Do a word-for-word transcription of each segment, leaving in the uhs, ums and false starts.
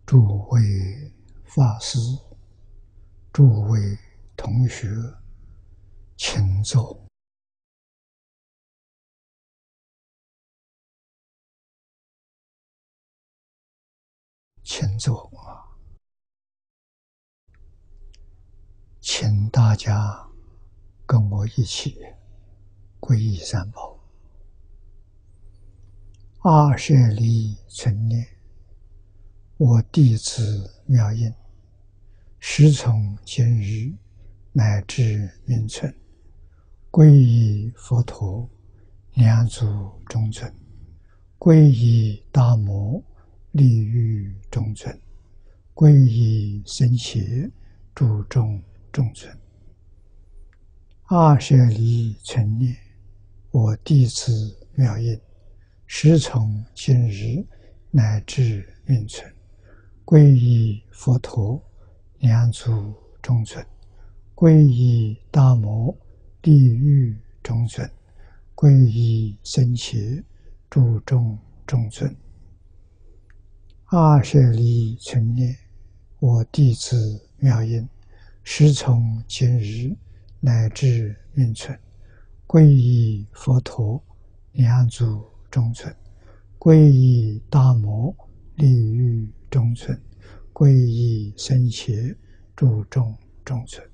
诸位法师、诸位同学，请坐。请坐啊！请大家跟我一起皈依三宝。阿舍利存念，我弟子妙音，时从今日乃至命存，皈依佛陀，两足中尊；皈依大摩，利欲中尊；皈依僧伽，注重中尊。阿舍利存念，我弟子妙音，时从今日乃至命存，皈依佛陀，两足中尊；皈依大摩，利欲中尊；皈依僧伽，注重中尊。阿舍利存念，我弟子妙音，时从今日乃至命存，皈依佛陀，两足中尊；皈依大摩，利欲中尊；皈依僧伽，注重中尊。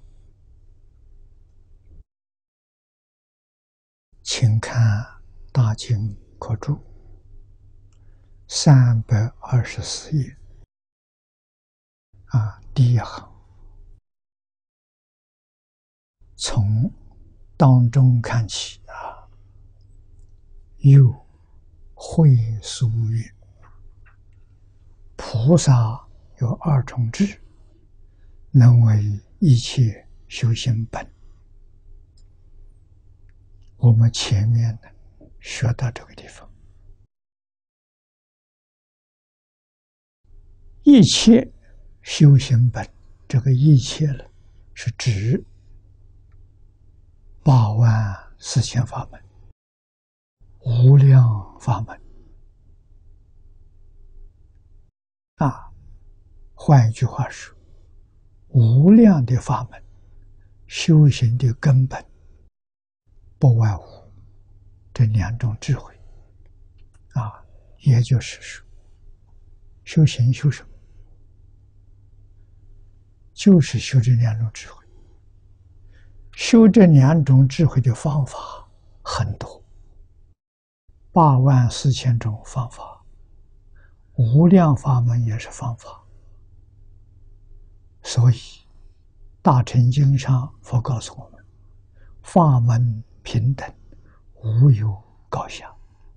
请看大经课注三百二十四页啊，第一行，从当中看起啊，有会疏云：菩萨有二种智，能为一切修行本。我们前面呢学到这个地方，一切修行本，这个一切呢是指八万四千法门、无量法门啊。换一句话说，无量的法门，修行的根本不外乎这两种智慧啊。也就是说，修行修什么？就是修这两种智慧。修这两种智慧的方法很多，八万四千种方法，无量法门也是方法。所以大乘经上佛告诉我们，法门平等，无有高下。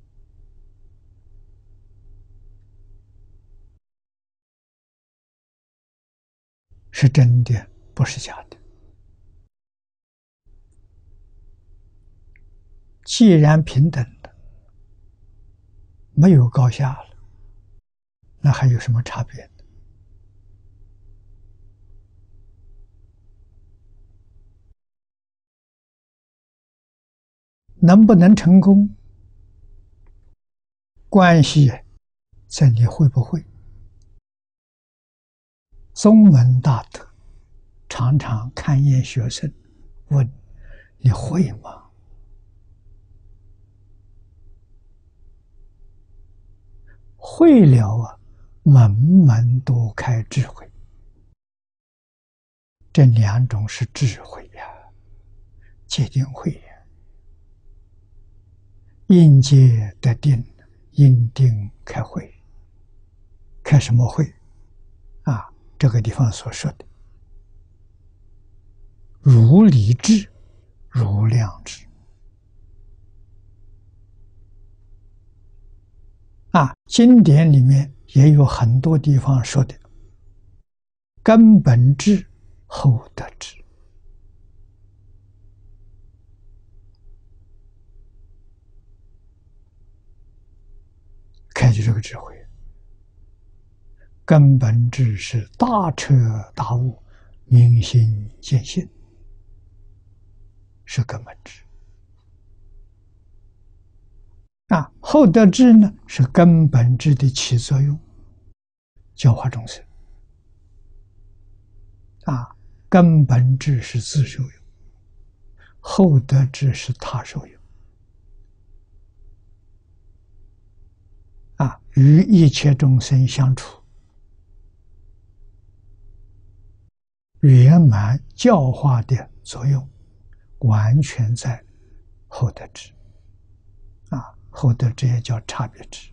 是真的，不是假的。既然平等的，没有高下了，那还有什么差别呢？能不能成功，关系在你会不会。宗门大德常常看验学生，问你会吗？会了啊，门门都开智慧。这两种是智慧呀，戒定慧呀。应戒得定，应定开慧。开什么慧啊？这个地方所说的如理智，如量智啊。经典里面也有很多地方说的根本智，后得智。开启这个智慧，根本智是大彻大悟，明心见性，是根本智啊。后得智呢，是根本智的起作用，教化众生。 啊，根本智是自受用，后得智是他受用。啊，与一切众生相处，圆满教化的作用，完全在后得智。啊，后得智也叫差别智。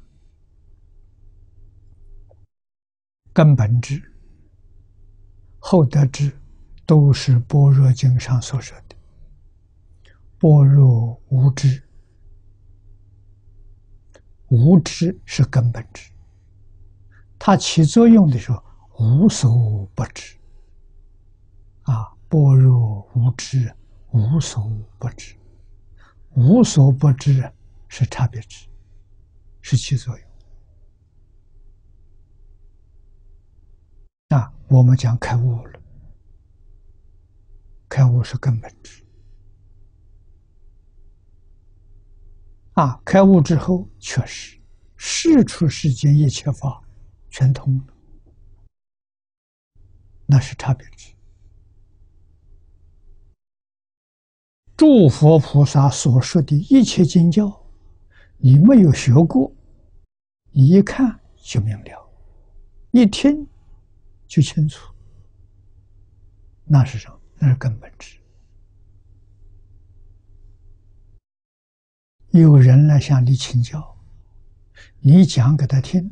根本智、后得智都是般若经上所说的般若无知，无知是根本智，它起作用的时候无所不知。啊，般若无知，无所不知，无所不知是差别智，是起作用。啊，我们讲开悟了，开悟是根本智。啊，开悟之后，确实世出世间一切法全通了，那是差别智。诸佛菩萨所说的一切经教，你没有学过，你一看就明了，一听就清楚，那是什么？那是根本智。有人来向你请教，你讲给他听，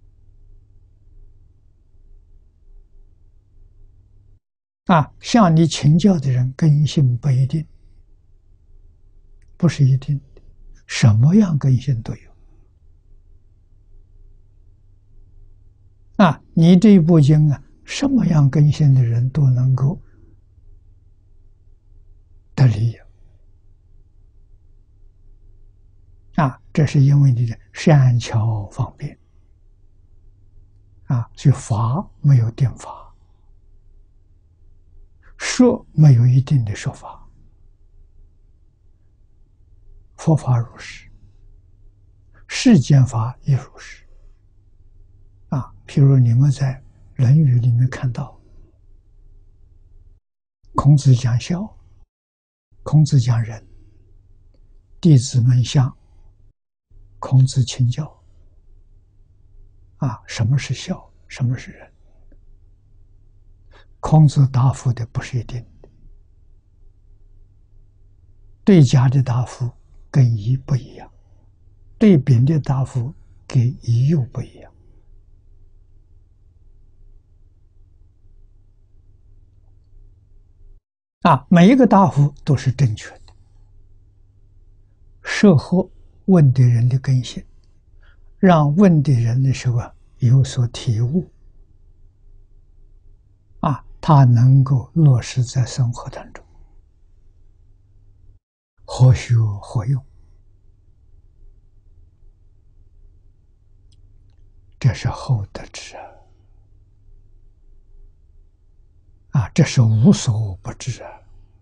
啊，向你请教的人根性不一定，不是一定的，什么样根性都有。啊，你这一部经啊，什么样根性的人都能够得利益。啊，这是因为你的善巧方便。啊，所以法没有定法，说没有一定的说法。佛法如是，世间法也如是。啊，譬如你们在《论语》里面看到，孔子讲孝，孔子讲仁，弟子们向孔子请教。啊，什么是孝？什么是仁？孔子答复的不是一定的，对甲的答复跟乙不一样，对丙的答复跟乙又不一样。啊，每一个答复都是正确的，适合问的人的根性，让问的人的时候啊有所体悟。啊，他能够落实在生活当中，活学活用，这是后得智啊！啊，这是无所不知啊！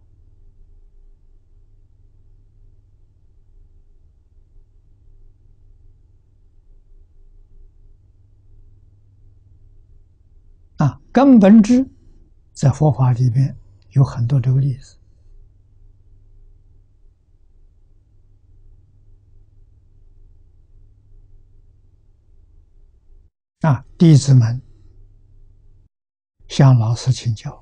啊，根本智在佛法里面有很多这个例子。啊，弟子们向老师请教，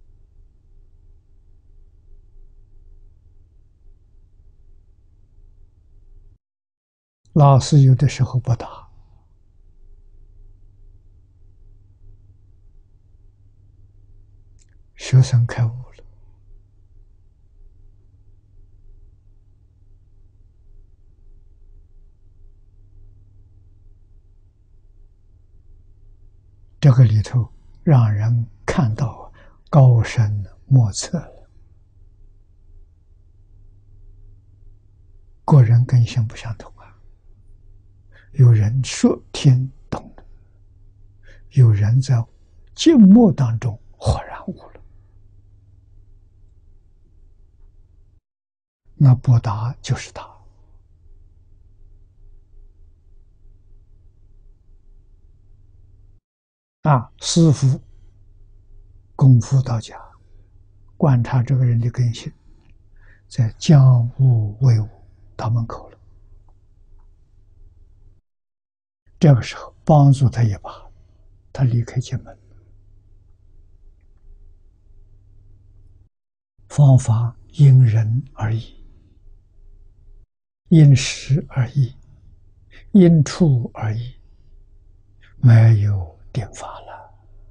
老师有的时候不答，学生开悟了。这个里头让人看到高深莫测了，个人根性不相同啊。有人说听懂了，有人在静默当中豁然悟了，那不答就是他。啊，师父功夫到家，观察这个人的根性，在将物为物到门口了。这个时候帮助他一把，他离开进门。方法因人而异，因时而异，因处而异，没有定法了。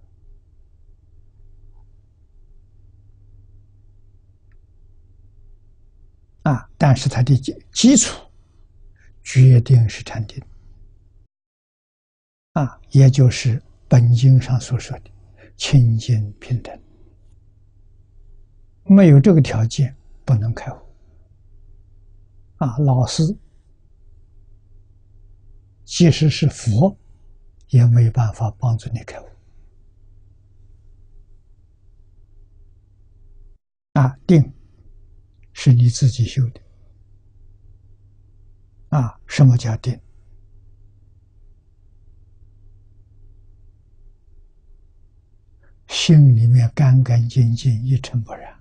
啊，但是它的基基础决定是禅定。啊，也就是本经上所说的清净平等。没有这个条件，不能开悟。啊，老师即使是佛，也没办法帮助你开悟。啊，定是你自己修的。啊，什么叫定？心里面干干净净，一尘不染，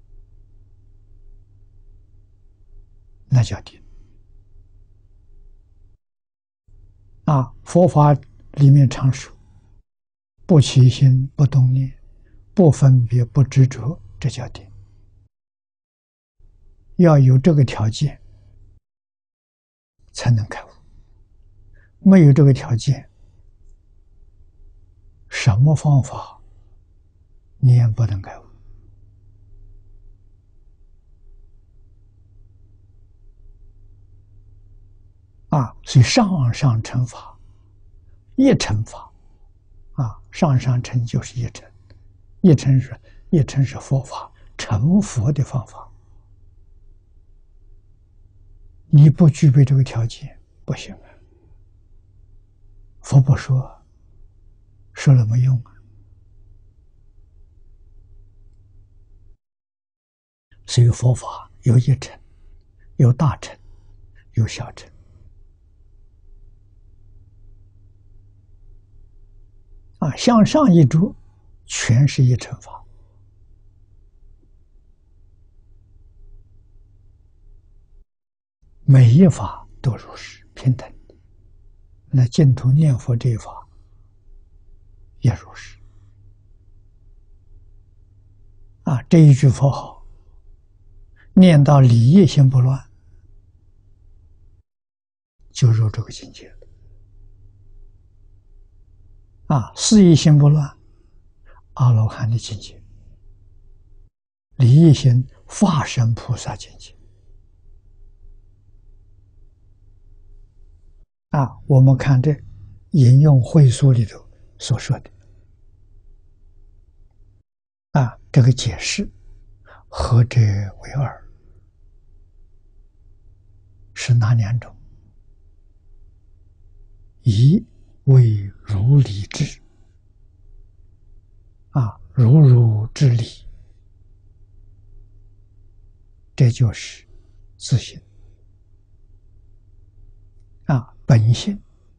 那叫定。啊，佛法里面常说，不起心，不动念，不分别，不执着，这叫定。要有这个条件，才能开悟。没有这个条件，什么方法你也不能开悟。啊，所以上上乘法，一乘法，啊，上上乘就是一乘，一乘是一乘是佛法，成佛的方法。你不具备这个条件，不行啊。佛不说，说了没用啊。所以佛法有一乘，有大乘，有小乘。啊，向上一着，全是一乘法。每一法都如是平等的。那净土念佛这一法也如是。啊，这一句佛号念到理业心不乱，就入这个境界了。啊，事业心不乱，阿罗汉的境界；理业心，化身菩萨境界。啊，我们看这引用会疏里头所说的，啊，这个解释合者为二，是哪两种？一为如理智，啊，如如之理，这就是自性。啊，本性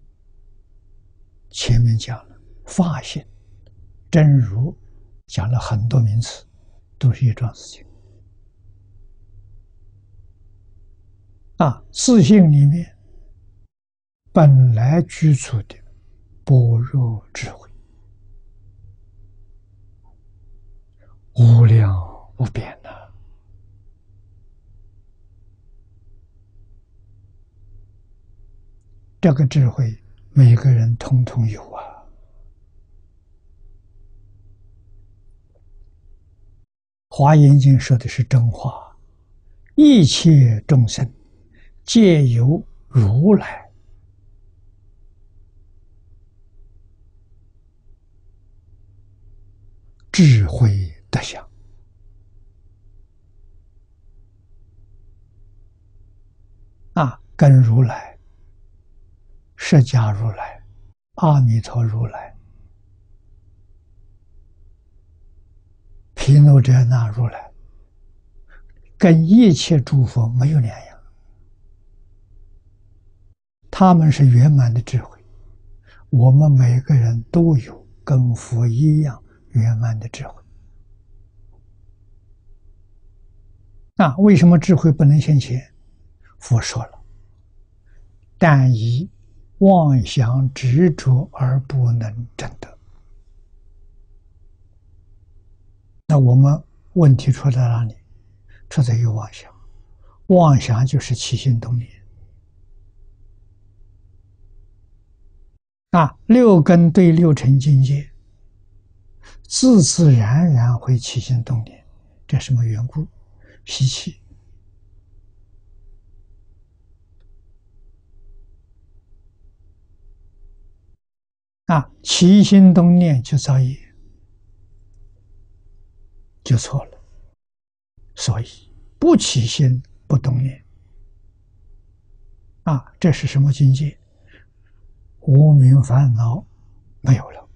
前面讲了，法性、真如讲了很多名词，都是一桩事情。啊，自性里面本来居住的般若智慧，无量无边呐、啊。这个智慧，每个人统统有啊。华严经说的是真话，一切众生皆由如来智慧德相。啊，跟如来、释迦如来、阿弥陀如来、毗卢遮那如来，跟一切诸佛没有两样。他们是圆满的智慧，我们每个人都有跟佛一样圆满的智慧。 啊，为什么智慧不能现前？佛说了，但以妄想执着而不能证得。那我们问题出在哪里？出在于妄想，妄想就是起心动念。啊，六根对六尘境界，自自然然会起心动念，这什么缘故？习气。啊，起心动念就造业，就错了。所以不起心不动念，啊，这是什么境界？无明烦恼没有了，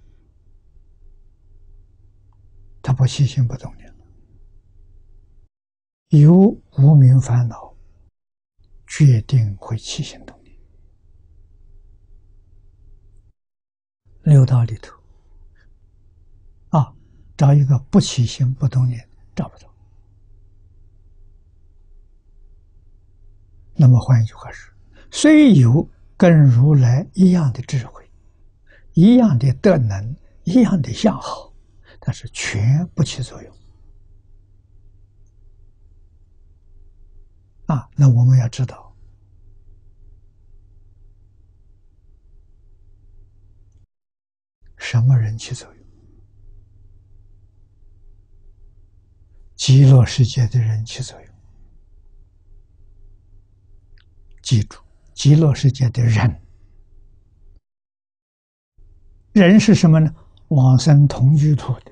他不起心不动念了。有无明烦恼，决定会起心动念。六道里头，啊，找一个不起心不动念，找不到。那么换一句话说，虽有跟如来一样的智慧，一样的德能，一样的相好，但是全不起作用。啊，那我们要知道，什么人起作用？极乐世界的人起作用。记住，极乐世界的人，人是什么呢？往生同居土的。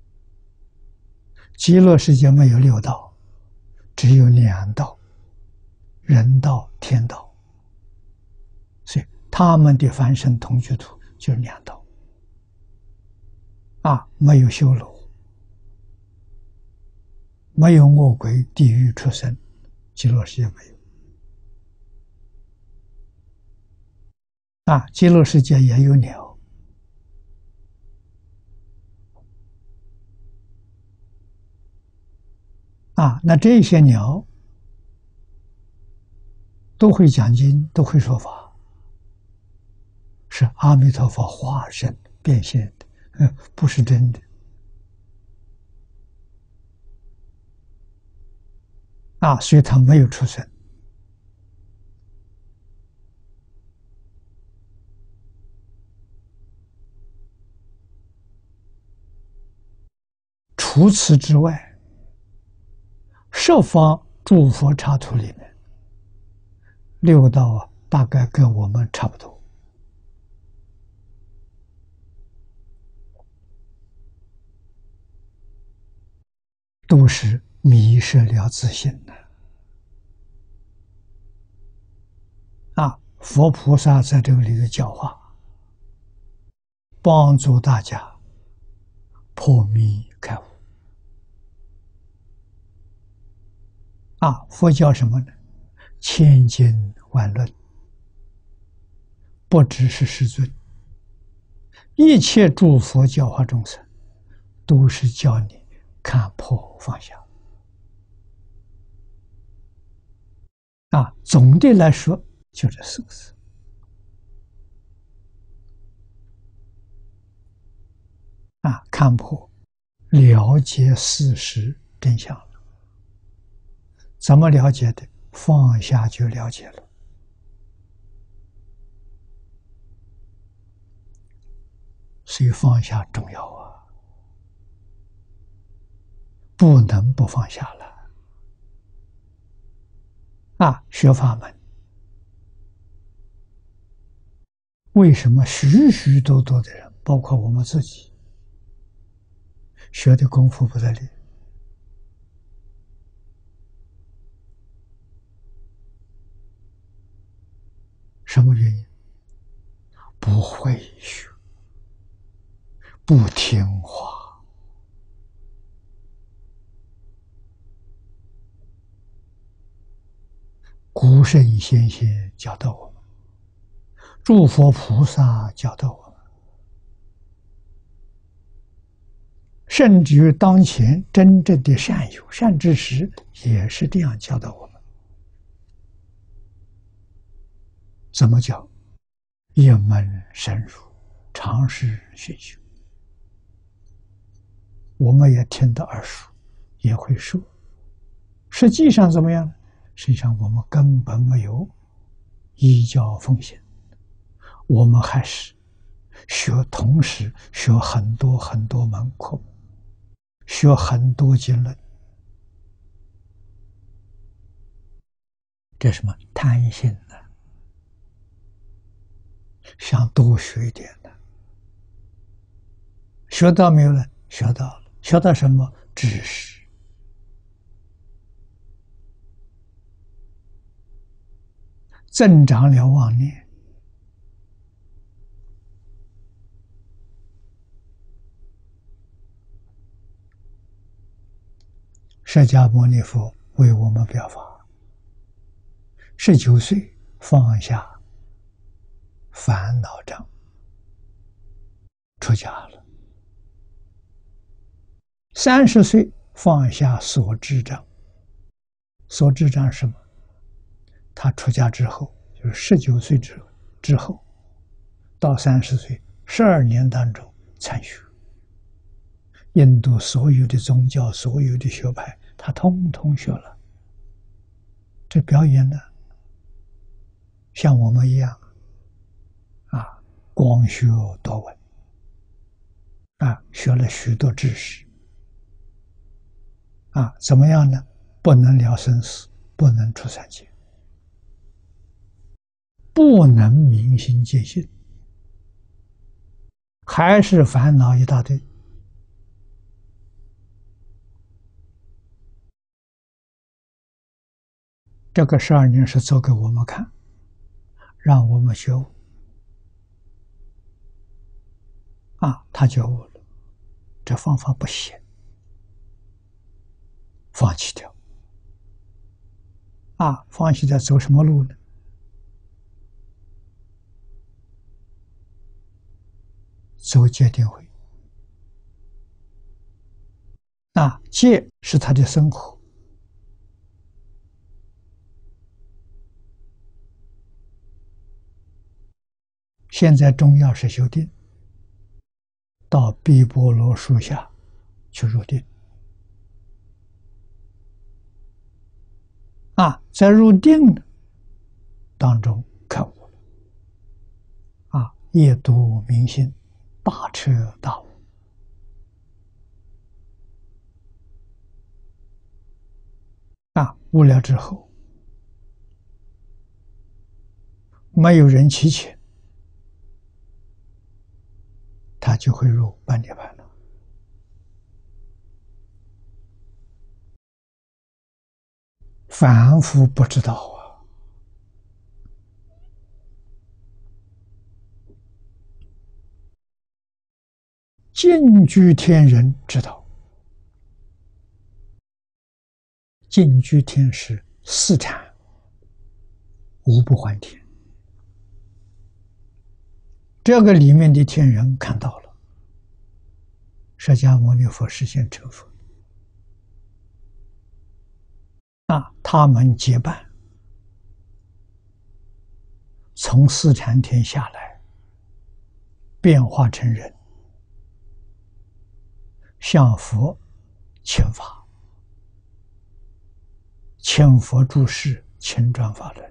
极乐世界没有六道，只有两道，人道、天道。所以他们的凡圣同居土就是两道。啊，没有修罗，没有恶鬼、地狱出生，极乐世界没有。啊，极乐世界也有鸟，啊，那这些鸟都会讲经，都会说法，是阿弥陀佛化身变现的，嗯，不是真的。啊，所以他没有出生。除此之外，十方诸佛刹土里面，六道啊，大概跟我们差不多。都是迷失了自信的。啊，佛菩萨在这个里头教化，帮助大家破迷开悟。啊，佛教什么呢？千经万论，不只是师尊，一切诸佛教化众生，都是教你看破放下。啊，总的来说就这四个字。啊，看破，了解事实真相了。怎么了解的？放下就了解了。所以放下重要啊，不能不放下了。啊，学法门，为什么许许多多的人，包括我们自己，学的功夫不得力？什么原因？不会学，不听话。古圣先贤教导我们，诸佛菩萨教导我们， 甚至于当前真正的善友、善知识，也是这样教导我们。怎么教？一门深入，常识熏修。我们也听得耳熟，也会说。实际上怎么样？实际上我们根本没有依教奉行，我们还是学，同时学很多很多门科目，学很多经论。这什么贪心呢？想多学一点的，学到没有呢？学到了，学到什么？知识。增长了妄念。释迦牟尼佛为我们表法，十九岁放下烦恼障，出家了。三十岁放下所知障，所知障是什么？他出家之后，就是十九岁之之后，到三十岁，十二年当中参学。印度所有的宗教、所有的学派，他通通学了。这表演呢，像我们一样，啊，光学多闻，啊，学了许多知识，啊，怎么样呢？不能了生死，不能出三界，不能明心见性，还是烦恼一大堆。这个十二年是做给我们看，让我们觉悟。啊，他觉悟了，这方法不行，放弃掉。啊，放弃掉走什么路呢？走戒定慧。啊，戒是他的生活。现在中药是修定，到碧波罗树下去入定。啊，在入定当中开悟了。啊，夜读明心，大彻大悟。啊，悟了之后，没有人提起，他就会入半涅槃了。凡夫不知道啊，净居天人知道。净居天是四禅，无不还天。这个里面的天人看到了，释迦牟尼佛实现成佛。啊，他们结伴从四禅天下来，变化成人，向佛请法，请佛住世，请转法轮。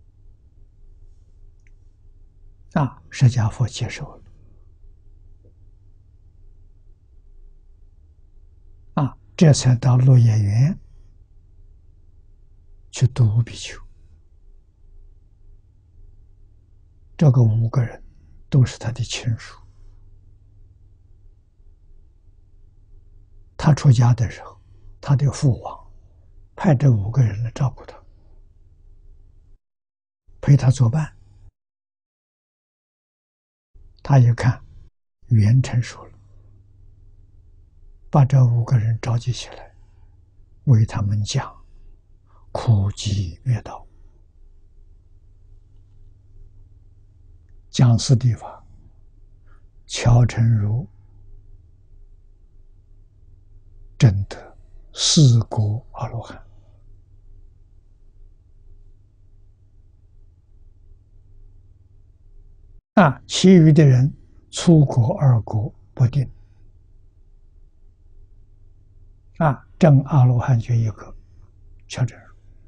啊，释迦佛接受了。啊，这才到落叶园去度比丘。这个五个人都是他的亲属。他出家的时候，他的父王派这五个人来照顾他，陪他作伴。他一看缘成熟了，把这五个人召集起来，为他们讲苦集灭道，讲四谛法，乔成如四果阿罗汉。啊，其余的人初果、二果不定。啊，证阿罗汉就一个确证。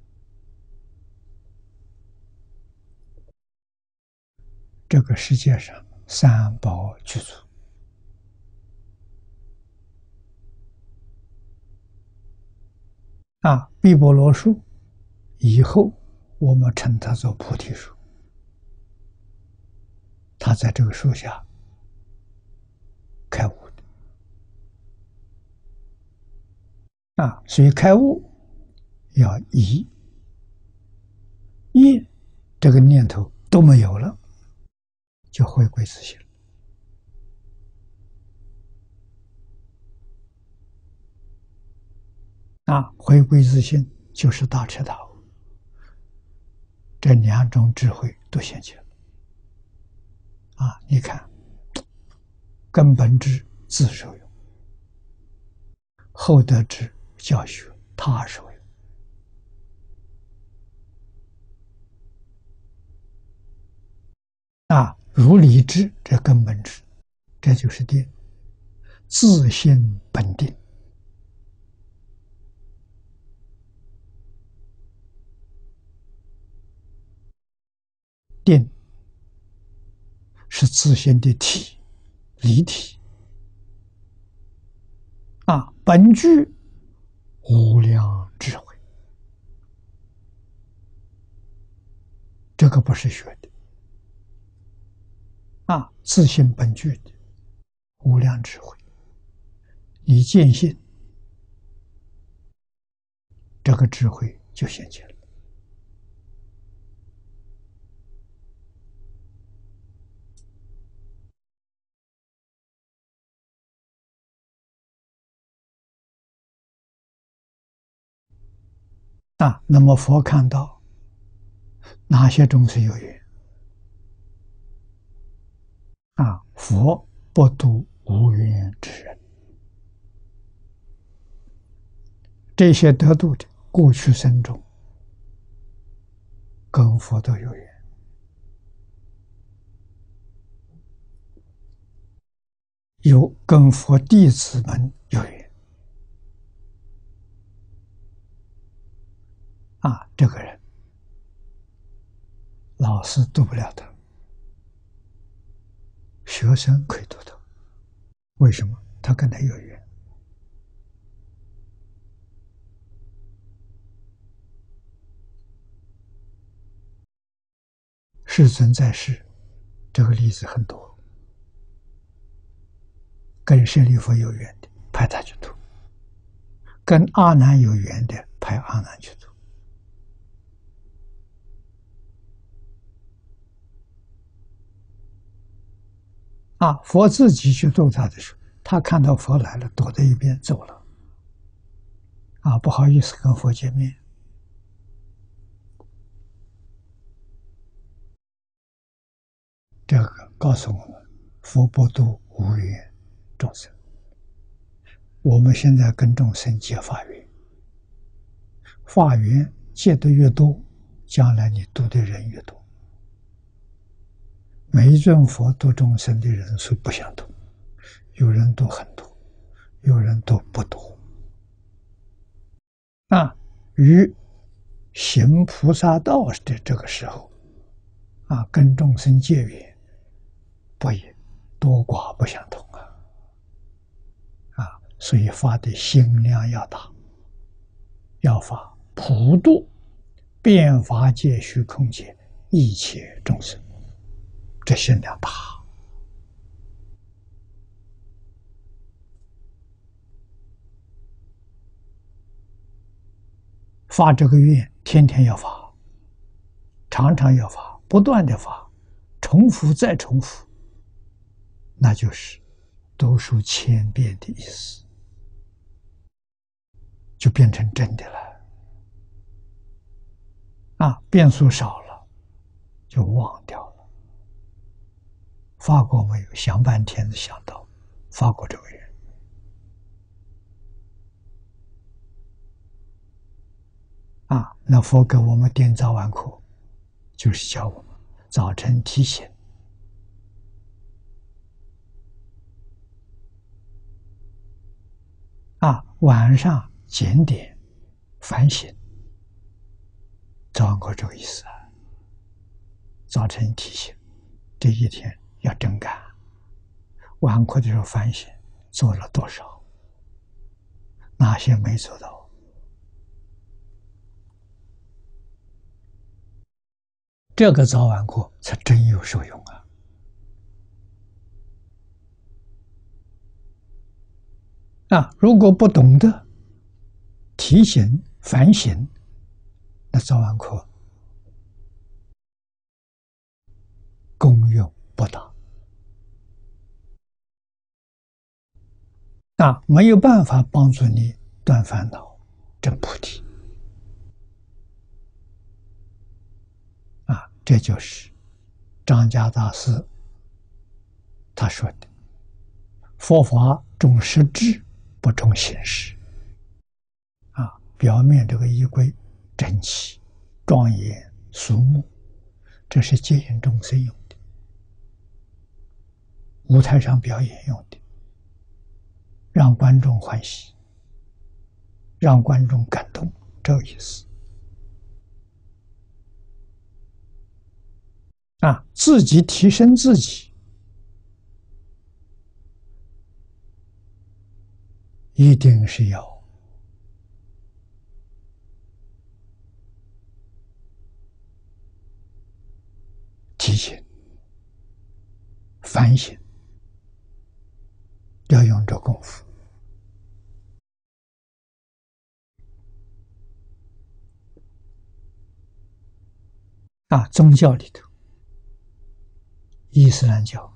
这个世界上三宝具足。啊，毕钵罗树以后，我们称它做菩提树。它在这个树下开悟的。啊，所以开悟要一一这个念头都没有了，就回归自性。啊，回归自性就是大彻大悟，这两种智慧都现前了。啊，你看，根本智自受用，后得智教学他受用。啊，如理智这根本智，这就是定，自性本定。定是自性的体，离体。啊，本具无量智慧，这个不是学的。啊，自性本具的无量智慧，你见性，这个智慧就现前了。啊，那么佛看到哪些众生有缘？啊，佛不度无缘之人。这些得度的，过去生中跟佛都有缘，有跟佛弟子们有缘。啊，这个人老师度不了他，学生可以度他。为什么？他跟他有缘。世尊在世，这个例子很多。跟舍利弗有缘的，派他去度；跟阿难有缘的，派阿难去度。啊，佛自己去度他的时候，他看到佛来了，躲在一边走了。啊，不好意思跟佛见面。这个告诉我们，佛不度无缘众生。我们现在跟众生结法缘，法缘结得越多，将来你度的人越多。每一尊佛度众生的人数不相同，有人度很多，有人度不多。啊，于行菩萨道的这个时候，啊，跟众生结缘，不也多寡不相同啊！啊，所以发的心量要大，要发普度遍法界虚空界一切众生，这心量大。发这个愿，天天要发，常常要发，不断的发，重复再重复，那就是读书千遍的意思，就变成真的了。啊，变数少了，就忘掉了。发过没有？想半天想到，发过这个愿。 啊，那佛给我们点早晚课，就是教我们早晨提醒，啊，晚上检点反省。早晚课这个意思啊，早晨提醒，这一天要真干；晚课的时候反省，做了多少，哪些没做到。这个早晚课才真有受用啊！啊，如果不懂得提醒、反省，那早晚课功用不大，啊，没有办法帮助你断烦恼、证菩提。啊，这就是张家大师他说的：“佛法重实质，不重形式。”啊，表面这个仪规整齐、庄严、肃穆，这是接引众生用的，舞台上表演用的，让观众欢喜，让观众感动，这个意思。啊，自己提升自己，一定是要提醒、反省，要用这功夫。啊，宗教里头，伊斯兰教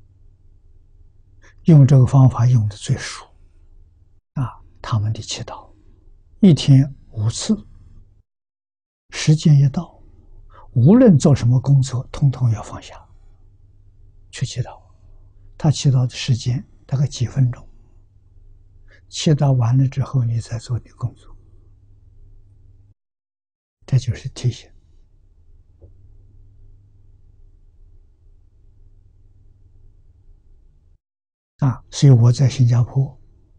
用这个方法用的最熟。啊，他们的祈祷一天五次，时间一到，无论做什么工作，通通要放下去祈祷。他祈祷的时间大概几分钟，祈祷完了之后，你再做你工作。这就是提醒。啊，所以我在新加坡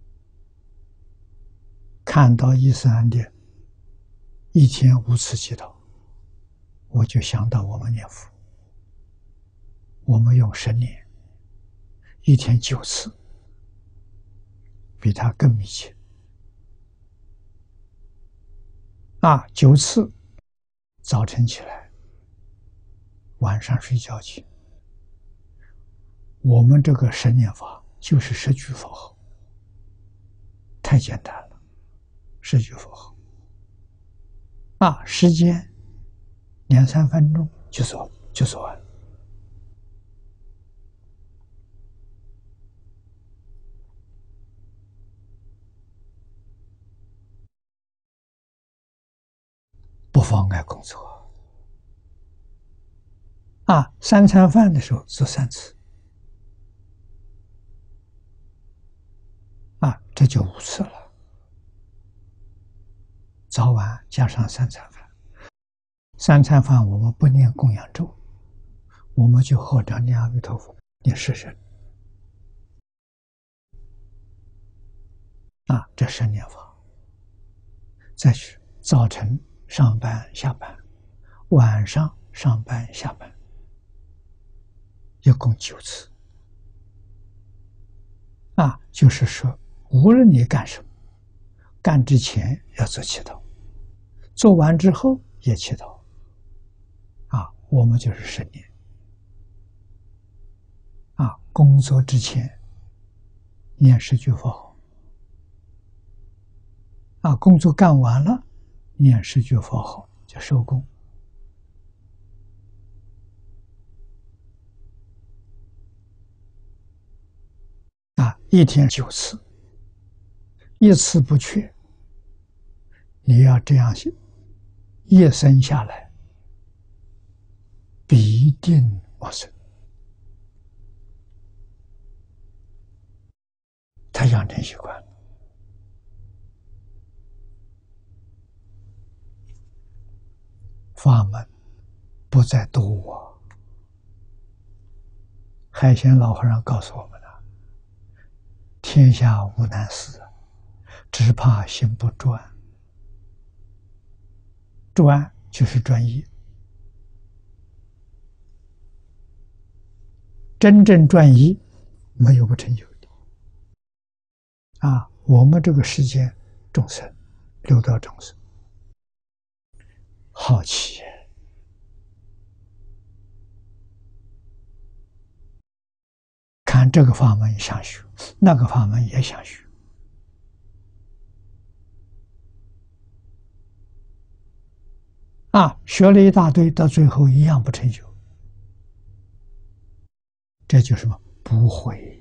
看到伊斯兰的一天五次祈祷，我就想到我们念佛，我们用神念，一天九次，比他更密切。啊，九次，早晨起来，晚上睡觉前，我们这个神念法就是十句佛号，太简单了，十句佛号。啊，时间两三分钟就做就做完了。不妨碍工作。啊，三餐饭的时候做三次。啊，这就五次了。早晚加上三餐饭，三餐饭我们不念供养咒，我们就合掌念阿弥陀佛，念十声。啊，这是念法。再去早晨上班下班，晚上上班下班，一共九次。啊，就是说，无论你干什么，干之前要做祈祷，做完之后也祈祷。啊，我们就是神念。啊，工作之前念十句佛号。啊，工作干完了，念十句佛号就收工。啊，一天九次，一次不缺。你要这样想，一生下来必定往生。他养成习惯了。 法门不在多我。海贤老和尚告诉我们了：天下无难事，只怕心不专。专就是专一，真正专一，没有不成就的。啊，我们这个世间众生，六道众生，好奇，看这个法门想学，那个法门也想学。啊，学了一大堆，到最后一样不成就，这就是什么？不会。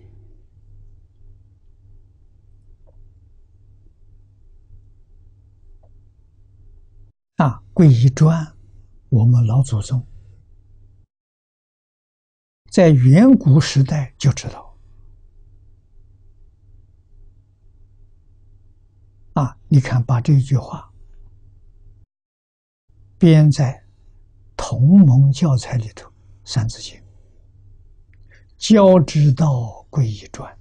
啊，皈依专，我们老祖宗在远古时代就知道。啊，你看，把这一句话编在同盟教材里头，《三字经》教之道皈依专。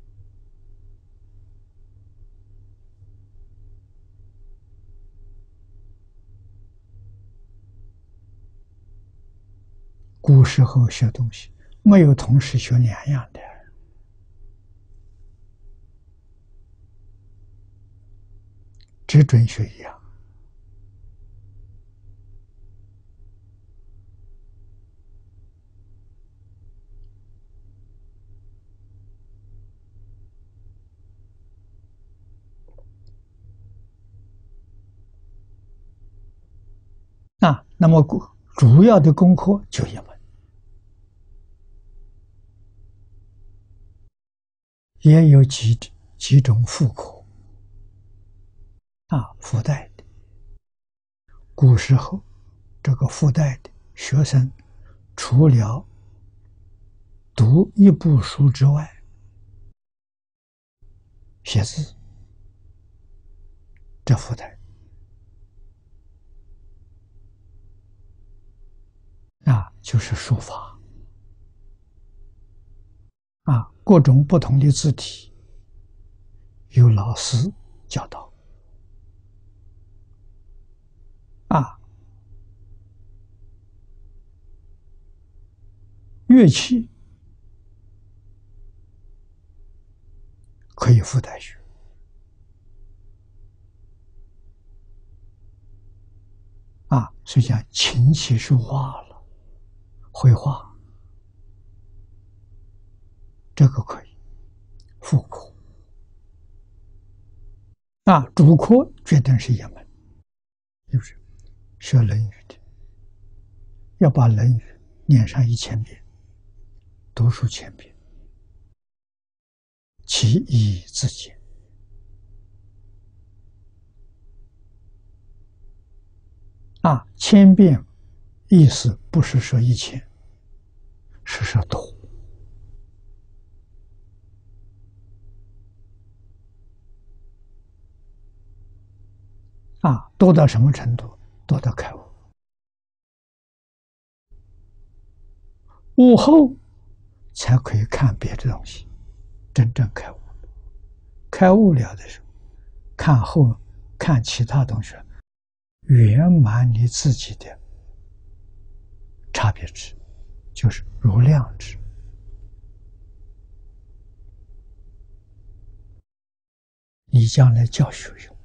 古时候学东西没有同时学两样的，只准学一样。啊，那么主要的功课就一门，也有几几种副科。啊，附带的。古时候，这个附带的学生，除了读一部书之外，写字，这附带。啊，就是书法。啊，各种不同的字体，有老师教导。啊，乐器可以附带学。啊，所以讲琴棋书画了，绘画，这个可以副科。啊，主科决定是一门，是不是？学《论语》的，要把《论语》念上一千遍，读数千遍，其义自见。啊，千遍意思不是说一千，是说多。啊，多到什么程度？多到开悟。悟后才可以看别的东西，真正开悟。开悟了的时候，看后看其他东西，圆满你自己的差别值，就是如量值。你将来教学用。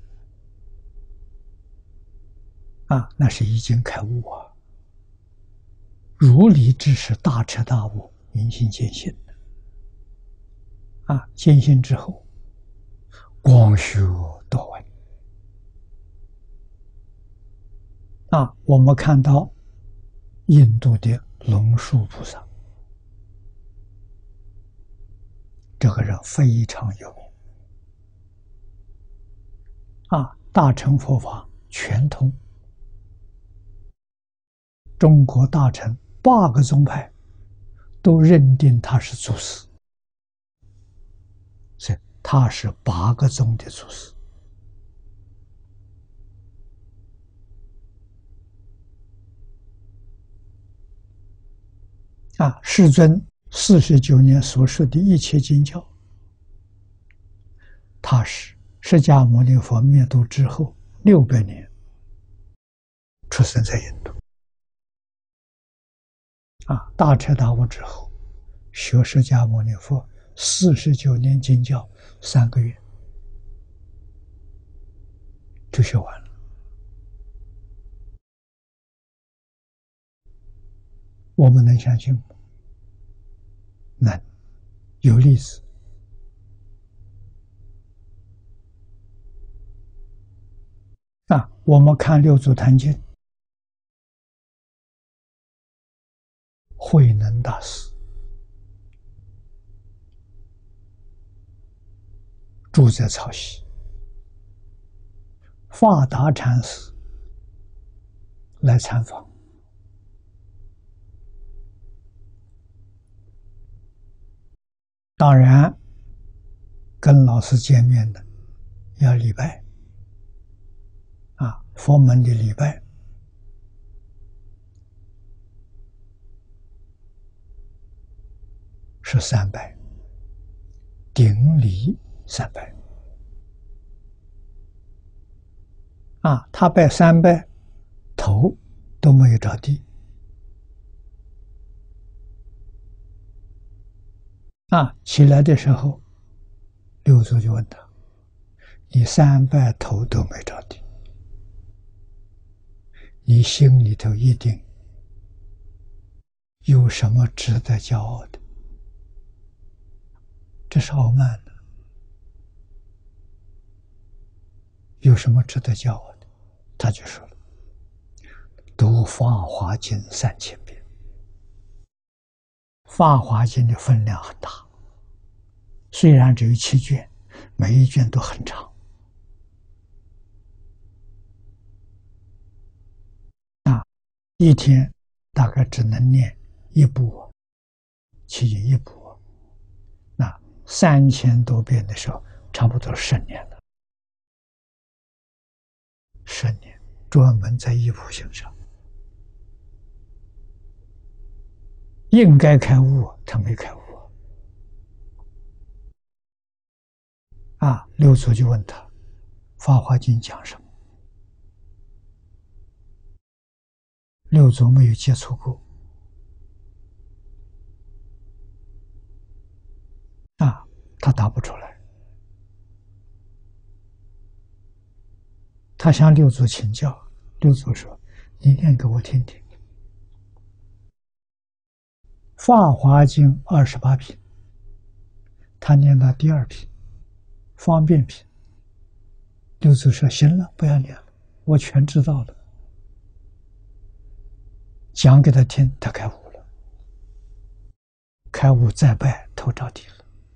啊，那是已经开悟啊！如理知识，大彻大悟，明心见性的。啊，见性之后，光修多闻。啊，我们看到印度的龙树菩萨，这个人非常有名。啊，大乘佛法全通。中国大乘八个宗派都认定他是祖师，所以他是八个宗的祖师。 啊，世尊四十九年所说的一切经教，他是释迦牟尼佛灭度之后六百年出生在印度。啊，大彻大悟之后，学释迦牟尼佛四十九年经教，三个月就学完了。我们能相信吗？能，有例子。啊，我们看六祖坛经，慧能大师住在草溪，法达禅师来参访。当然，跟老师见面的要礼拜，啊，佛门的礼拜。是三拜，顶礼三拜。啊，他拜三拜，头都没有着地。啊，起来的时候，六祖就问他：“你三拜头都没着地，你心里头一定有什么值得骄傲的？这是傲慢的。有什么值得骄傲的？”他就说了：“读《法华经》三千遍。”《法华经》的分量很大，虽然只有七卷，每一卷都很长。啊，一天大概只能念一部，其中一部。那三千多遍的时候，差不多十年了。十年专门在一部经上，应该开悟，他没开悟。啊，六祖就问他，《法华经》讲什么？六祖没有接触过。啊，他答不出来。他向六祖请教，六祖说：“你念给我听听。”《法华经》二十八品，他念到第二品，方便品。六祖说：“行了，不要念了，我全知道了。”讲给他听，他开悟了。开悟再拜，头着地了。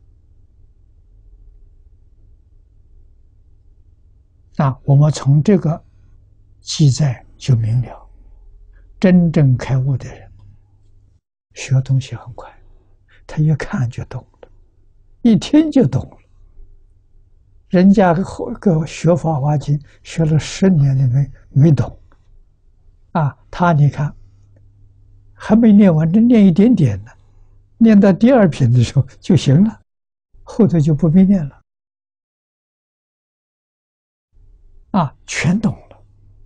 那我们从这个记载就明了，真正开悟的人学东西很快，他一看就懂了，一听就懂了。人家个学《法华经》学了十年了没没懂，啊，他你看还没念完，只念一点点呢，念到第二品的时候就行了，后头就不必念了。啊，全懂了，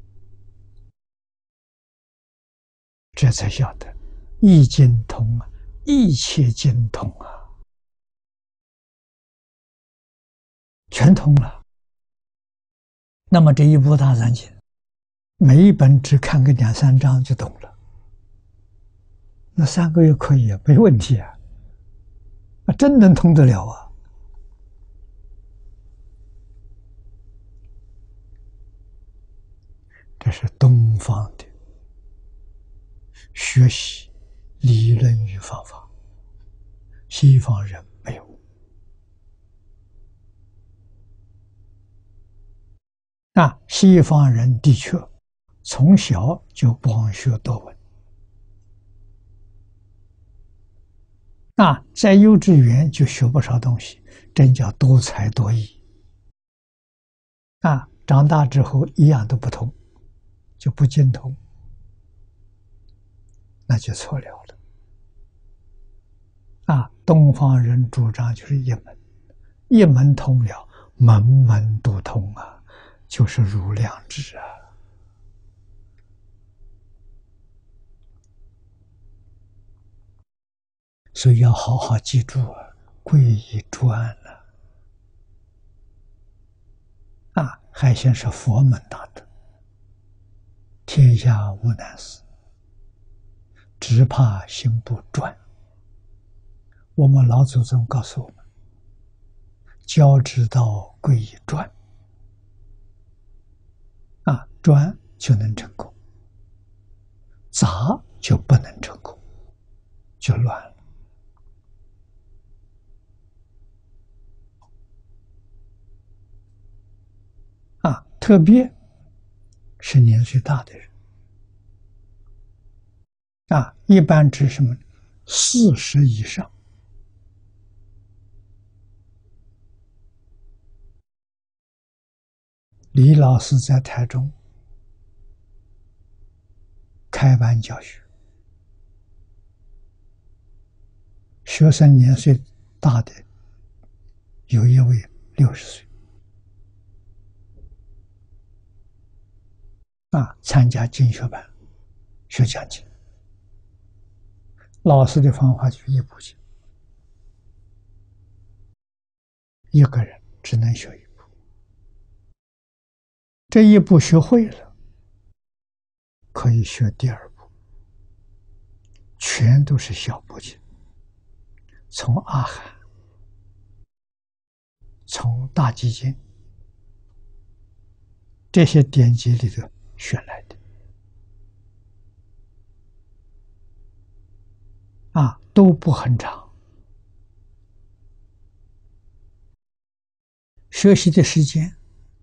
这才晓得一经通啊，一切经通啊，全通了。那么这一部大藏经，每一本只看个两三章就懂了，那三个月可以啊，没问题啊，啊，真能通得了啊。这是东方的学习理论与方法，西方人没有。那西方人的确从小就广学多闻，那在幼稚园就学不少东西，真叫多才多艺。啊，长大之后一样都不通，就不精通，那就错了了。 东方人主张就是一门，一门通了，门门都通啊，就是如量智啊。所以要好好记住啊，皈依专了啊，还先是佛门大德，天下无难事，只怕心不专。我们老祖宗告诉我们，教之道贵以专啊，专就能成功，杂就不能成功，就乱了啊。特别是年岁大的人啊，一般指什么？四十以上。李老师在台中开班教学，学生年岁大的有一位六十岁啊，参加进学班学讲经。老师的方法就是一部经，一个人只能学一部，这一部学会了，可以学第二部，全都是小部经，从阿含，从大集经这些典籍里头选来的啊，都不很长。学习的时间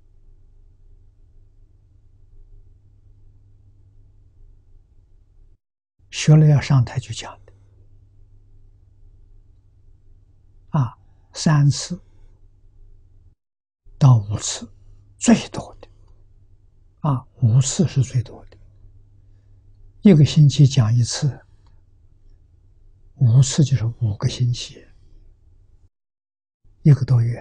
学了要上台去讲的啊，三次到五次最多的啊，五次是最多的，一个星期讲一次，五次就是五个星期，一个多月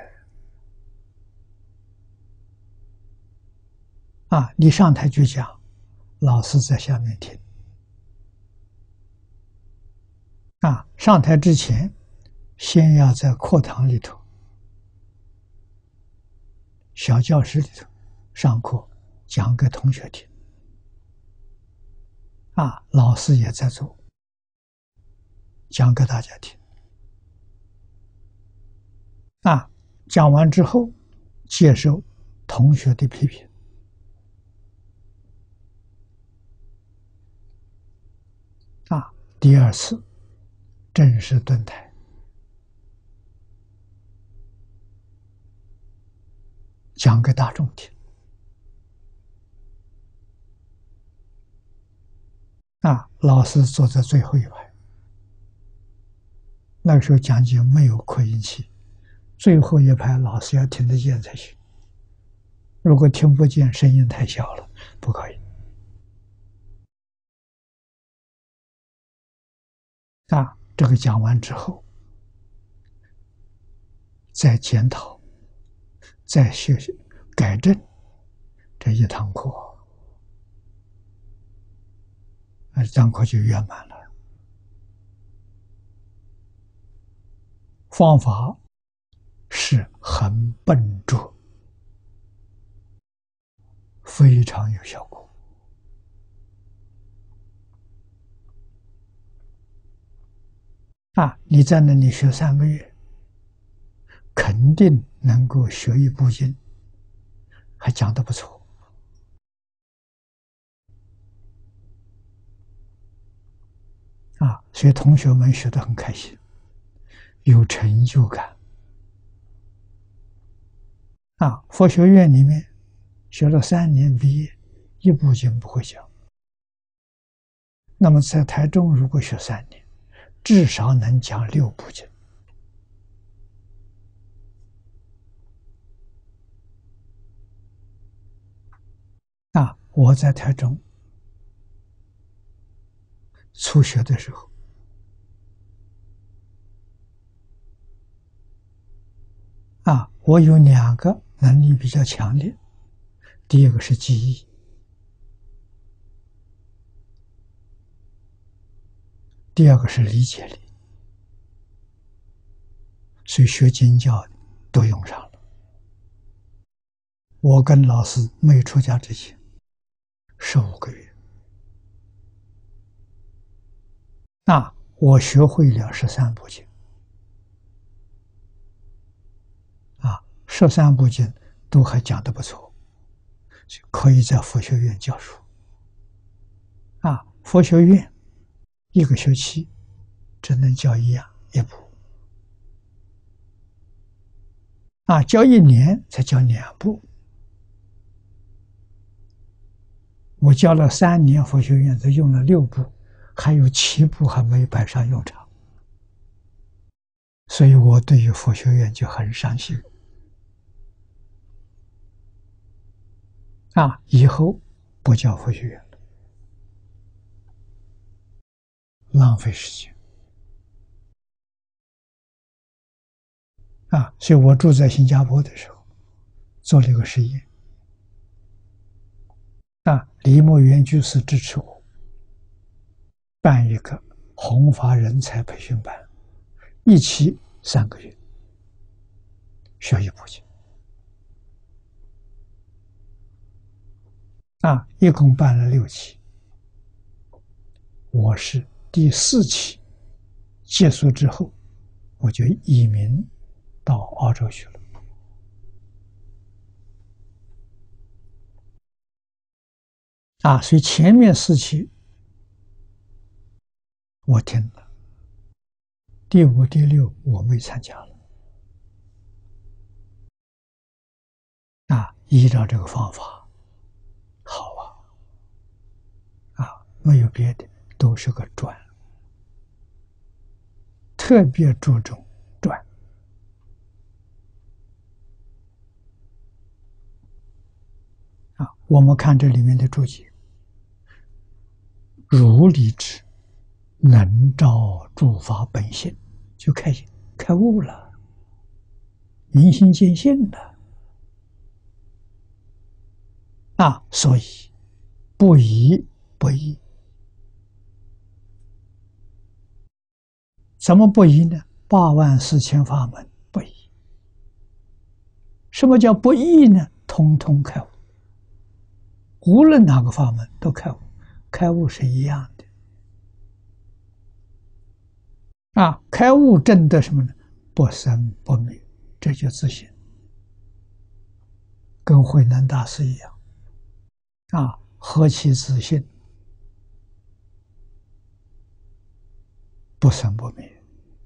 啊。你上台去讲，老师在下面听啊。上台之前，先要在课堂里头、小教室里头上课，讲给同学听啊。老师也在做，讲给大家听啊。讲完之后，接受同学的批评啊。第二次正式登台，讲给大众听啊。老师坐在最后一排，那个时候讲经没有扩音器，最后一排老师要听得见才行，如果听不见，声音太小了，不可以啊。这个讲完之后，再检讨，再学习改正这一堂课，啊，这堂课就圆满了。方法是很笨拙，非常有效果啊！你在那里学三个月，肯定能够学一部经，还讲得不错啊！所以同学们学得很开心，有成就感啊！佛学院里面学了三年毕业，一部经不会讲，那么在台中如果学三年，至少能讲六部经啊！我在台中初学的时候， 我有两个能力比较强烈，第一个是记忆，第二个是理解力，所以学经教的都用上了。我跟老师没出家之前，十五个月，那我学会了十三部经啊，十三部经都还讲得不错，可以在佛学院教书啊。佛学院一个学期只能教一样一部啊，教一年才教两部。我教了三年佛学院，才用了六部，还有七部还没摆上用场，所以我对于佛学院就很伤心啊！以后不教佛学院了，浪费时间啊！所以我住在新加坡的时候，做了一个实验啊，李默元居士支持我办一个弘法人才培训班，一期三个月，学一部经啊，一共办了六期，我是第四期结束之后，我就移民到澳洲去了啊，所以前面四期我听了，第五、第六我没参加了啊，依照这个方法好啊啊，没有别的，都是个转，特别注重转啊。我们看这里面的注解，如理智能照诸法本性，就开开悟了，明心见性了啊！所以不疑不疑，怎么不疑呢？八万四千法门不疑。什么叫不疑呢？通通开悟，无论哪个法门都开悟，开悟是一样的。啊，开悟证得什么呢？不生不灭，这就自信，跟慧能大师一样。啊，何其自信，不生不灭。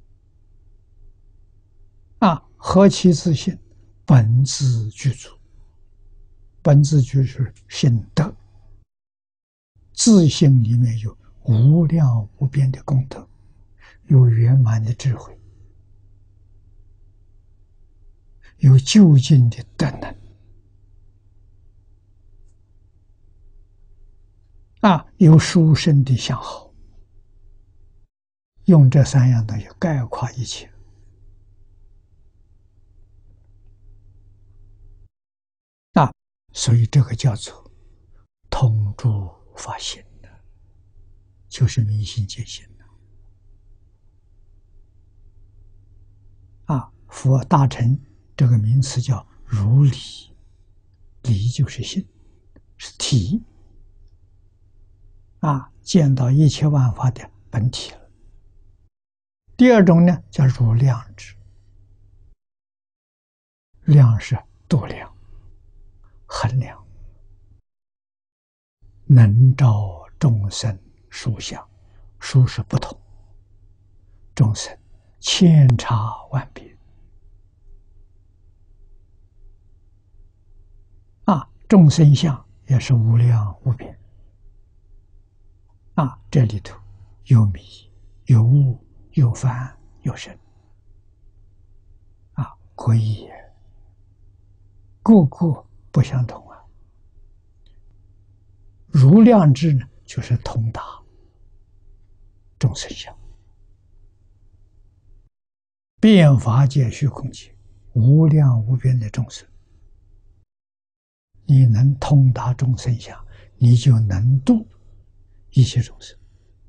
啊，何其自信，本自具足。本自具是心德，自信里面有无量无边的功德，有圆满的智慧，有究竟的德能啊，有殊胜的相好，用这三样东西概括一切啊，所以这个叫做通诸法性的，就是明心见性的啊。佛大乘这个名词叫如理，理就是性，是体啊，见到一切万法的本体了。第二种呢，叫如量智，量是度量、衡量，能照众生殊相，殊是不同，众生千差万别啊，众生相也是无量无边啊，这里头有迷有悟有凡有生啊，归也，个个不相同啊。如量智呢，就是通达众生相，遍法界虚空界， 无量无边的众生，你能通达众生相，你就能度一切众生。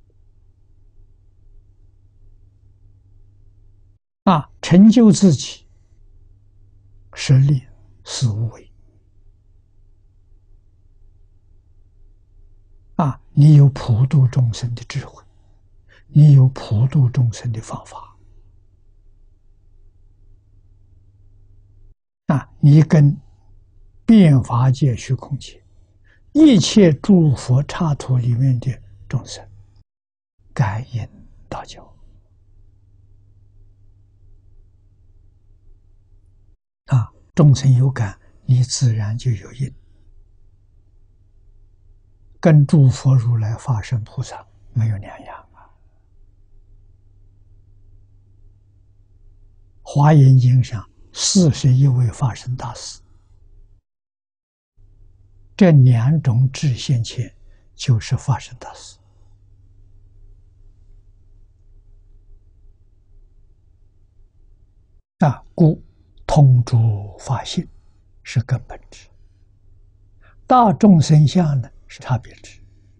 啊，成就自己，实力是无为。啊，你有普度众生的智慧，你有普度众生的方法。啊，你跟变法界、虚空界一切诸佛刹土里面的众生感应道交。啊，众生有感，你自然就有应，跟诸佛如来、法身菩萨没有两样啊。华严经上四十一位法身大士，这两种智现前就是法身大士。啊，故通诸法性是根本智，大众生相呢是差别智。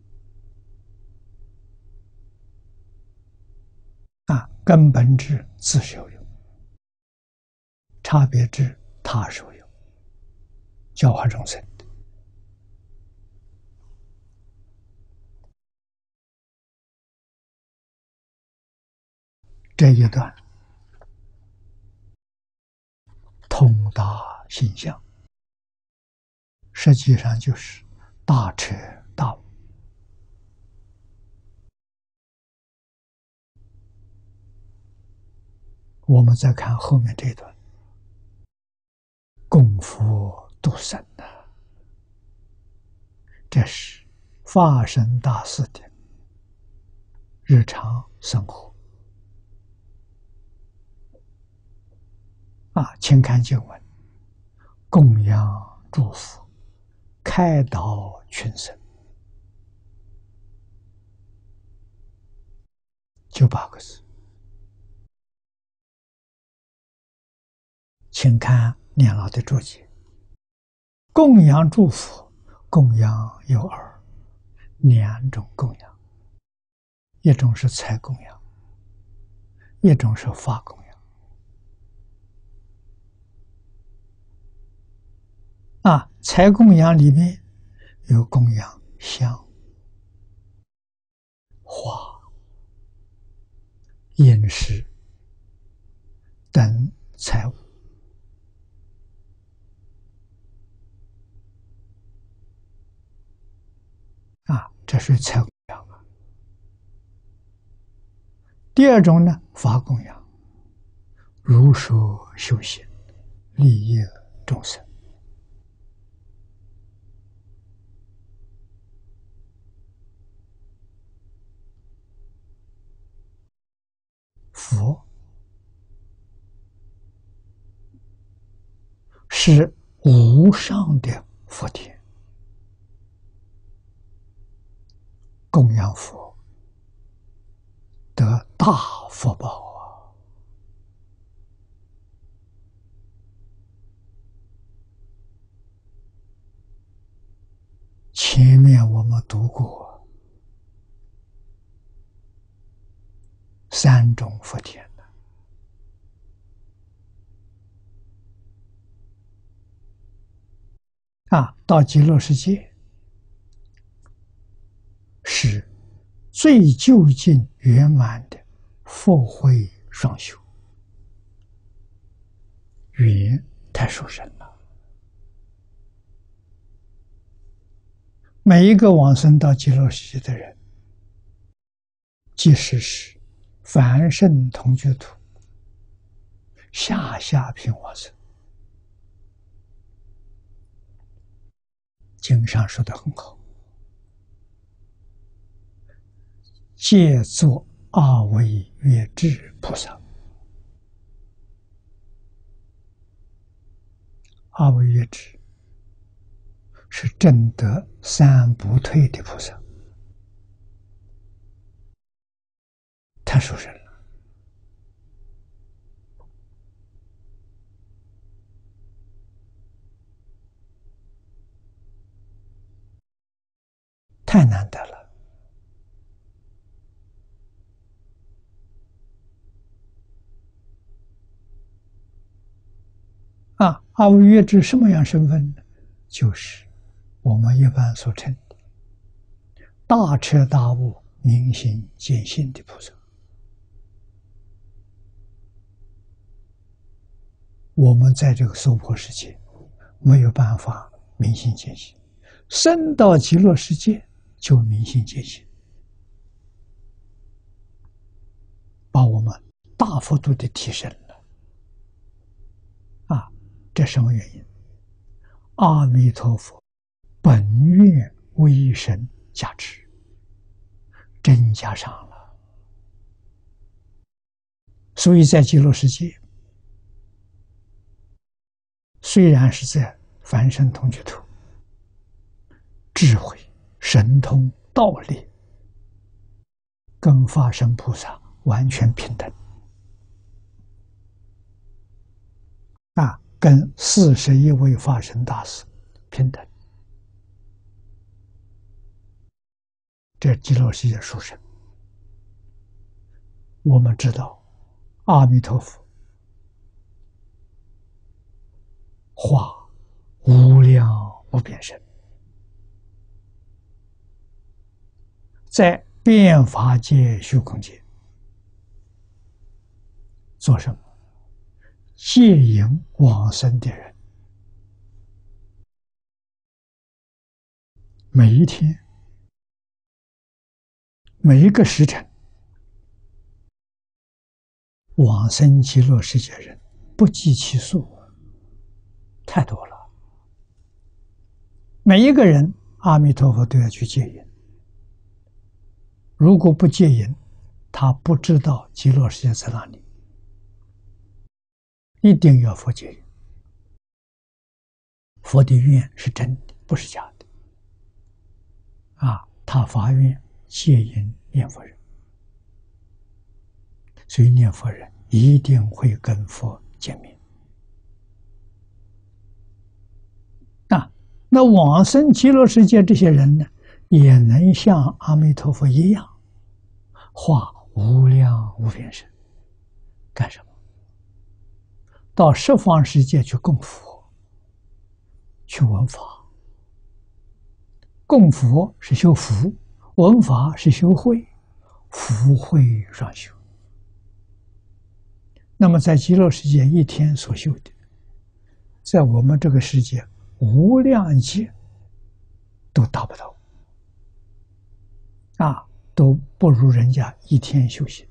啊，根本智自受用，差别智他受用，教化众生的。这一段通达形象，实际上就是大彻大悟。我们再看后面这一段，供佛度生啊，这是法身大士的日常生活啊。请看经文，供养诸佛，开导群生，就八个字。请看念老的注解，供养诸佛，供养有二，两种供养，一种是财供养，一种是法供养。啊，财供养里面有供养香、花、饮食等财物。啊，这是财供养。第二种呢，法供养，如说修行，利益众生。佛是无上的福田，供养佛得大福报啊！前面我们读过三种福田的啊，到极乐世界是最究竟圆满的佛慧双修，缘太殊胜了。每一个往生到极乐世界的人，即使是凡圣同居土，下下品往生，经上说得很好，皆作二位月智菩萨。二位月智是证得三不退的菩萨，太殊胜了。 太难得了。啊，阿惟越致什么样身份呢？就是我们一般所称的大彻大悟、明心见性的菩萨。我们在这个娑婆世界没有办法明心见性，升到极乐世界就明心见性，把我们大幅度的提升了。啊，这什么原因？阿弥陀佛本愿威神加持，真加上了。所以在极乐世界，虽然是在凡圣同居土，智慧、神通、道力跟法身菩萨完全平等，啊，跟四十一位法身大士平等。这极乐世界殊胜。我们知道，阿弥陀佛化无量无边身，在变法界、虚空界做什么？接引往生的人。每一天，每一个时辰，往生极乐世界人不计其数，太多了。每一个人，阿弥陀佛都要去接引。如果不接引，他不知道极乐世界在哪里。一定要佛接引。佛的愿是真的，不是假的。啊，他发愿接引念佛人，所以念佛人一定会跟佛见面。啊，那往生极乐世界这些人呢，也能像阿弥陀佛一样，化无量无边身，干什么？到十方世界去供佛，去闻法。供佛是修福，闻法是修慧，福慧双修。那么在极乐世界一天所修的，在我们这个世界无量劫都达不到，啊，都不如人家一天修行。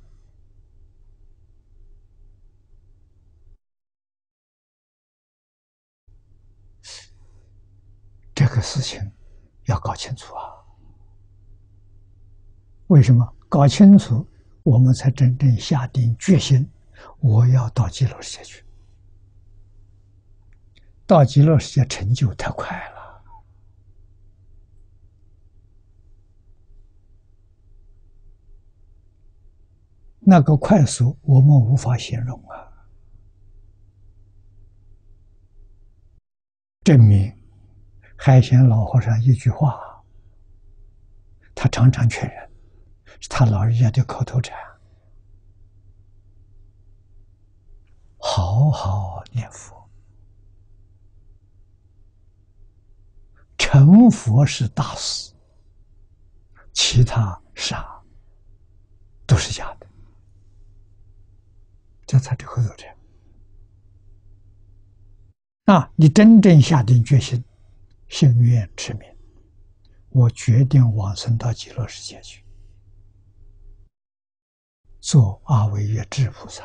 这个事情要搞清楚啊！为什么？搞清楚，我们才真正下定决心，我要到极乐世界去。到极乐世界成就太快了，那个快速我们无法形容啊！证明海贤老和尚一句话，他常常劝人，是他老人家的口头禅：好好念佛，成佛是大事，其他啥都是假的。这才是口头禅。啊，你真正下定决心，信愿持名，我决定往生到极乐世界去，做阿惟越致菩萨，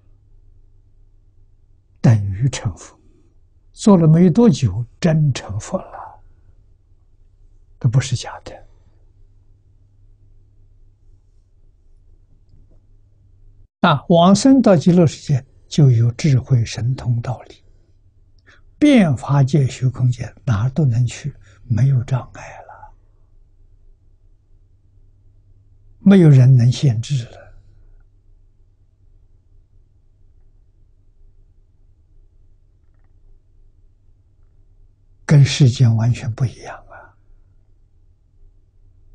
等于成佛。做了没多久，真成佛了，这不是假的。啊，往生到极乐世界就有智慧、神通、道力，变法界、虚空界哪儿都能去，没有障碍了，没有人能限制了。跟世间完全不一样啊！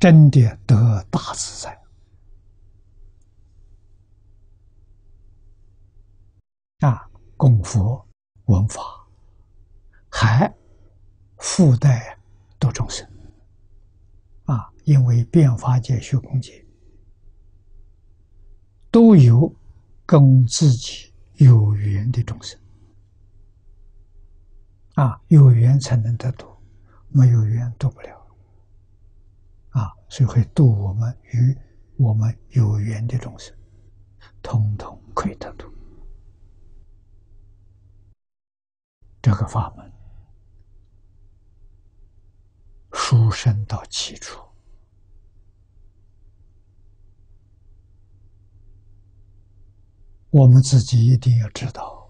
真的得大自在啊！供佛闻法，还附带度众生啊！因为变法界、虚空界都有跟自己有缘的众生啊，有缘才能得度，没有缘度不了啊，所以会度我们与我们有缘的众生，统统可以得度。这个法门殊胜到极处，我们自己一定要知道，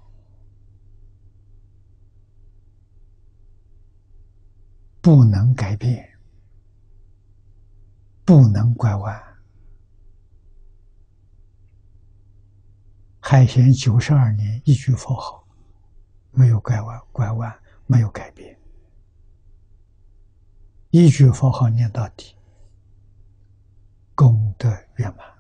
不能改变，不能拐弯。海贤九十二年一句佛号，没有拐弯，拐弯没有改变，一句佛号念到底，功德圆满。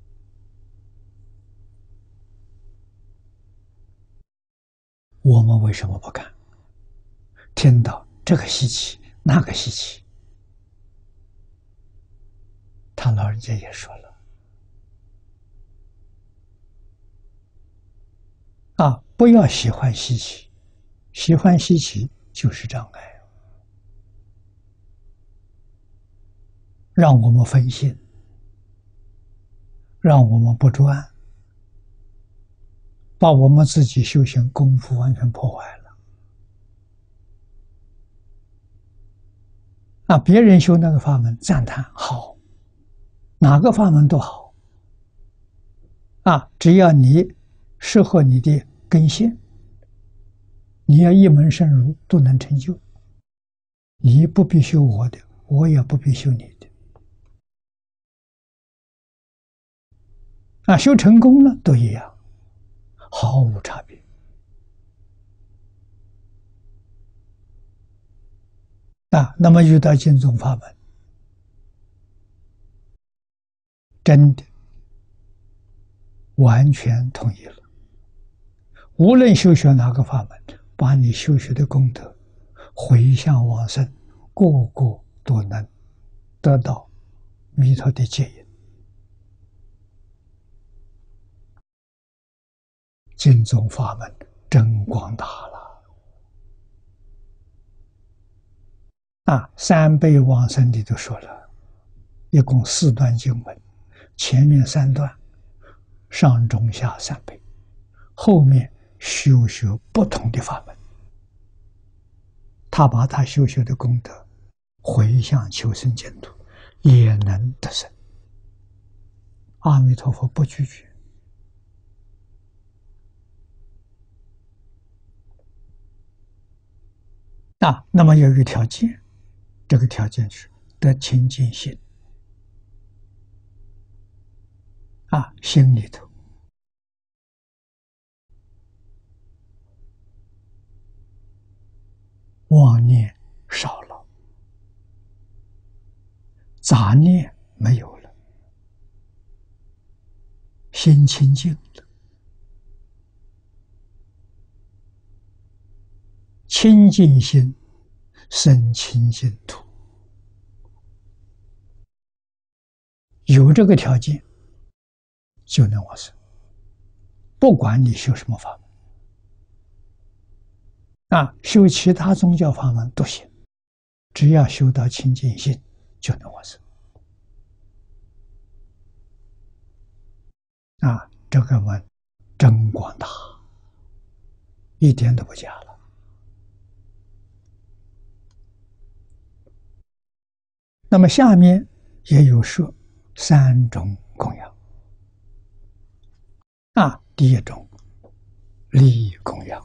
我们为什么不敢？听到这个稀奇，那个稀奇，他老人家也说了啊，不要喜欢稀奇，喜欢稀奇就是障碍，让我们分心，让我们不专，把我们自己修行功夫完全破坏了。啊，别人修那个法门赞叹好，哪个法门都好啊，只要你适合你的根性，你要一门深入都能成就。你不必修我的，我也不必修你的。啊，修成功了都一样，毫无差别。啊，那么遇到净宗法门，真的完全统一了。无论修学哪个法门，把你修学的功德回向往生，个个都能得到弥陀的接引。净宗法门真广大了啊！三辈往生里都说了，一共四段经文，前面三段上中下三辈，后面修学不同的法门，他把他修学的功德回向求生净土，也能得生。阿弥陀佛不拒绝。啊，那么有一个条件，这个条件是得清净心啊，心里头妄念少了，杂念没有了，心清净了，清净心生清净土。有这个条件就能往生，不管你修什么法门啊，修其他宗教法门都行，只要修到清净心就能往生啊。这个门真广大，一点都不假了。那么下面也有说三种供养啊，第一种利益供养，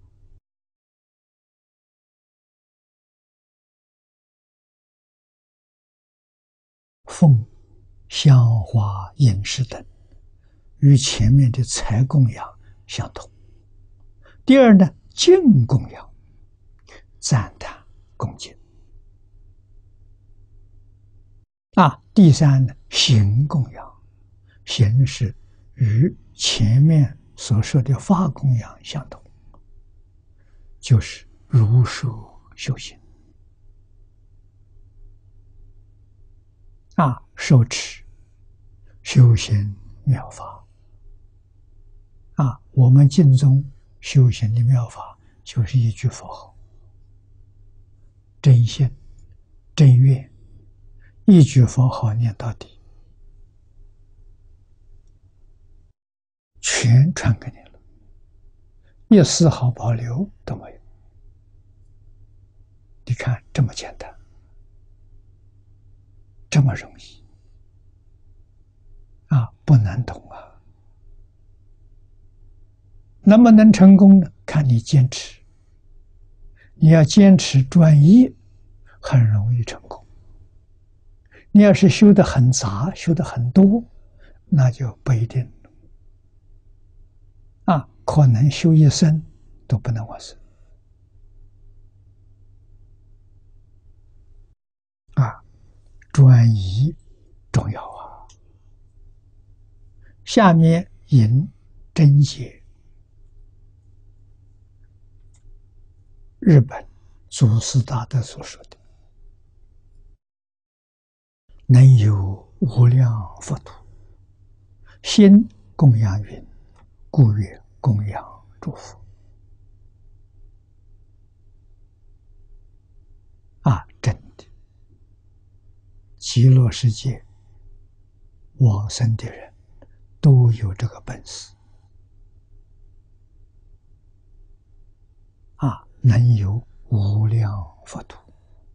奉香花饮食等，与前面的财供养相同。第二呢，敬供养，赞叹恭敬啊，第三呢，行供养，行是与前面所说的法供养相同，就是如数修行。啊，受持修行妙法。啊，我们净宗修行的妙法就是一句佛号，真心真愿，一句佛号念到底，全传给你了，一丝毫保留都没有。你看这么简单，这么容易啊，不难懂啊。能不能成功呢？看你坚持。你要坚持专一，很容易成功。你要是修得很杂，修得很多，那就不一定啊，可能修一生都不能完成啊。专一重要啊。下面引真解日本祖师大德所说的：“能有无量佛土，心供养云，故曰供养诸佛。”啊，真的，极乐世界往生的人都有这个本事啊，能有无量佛土。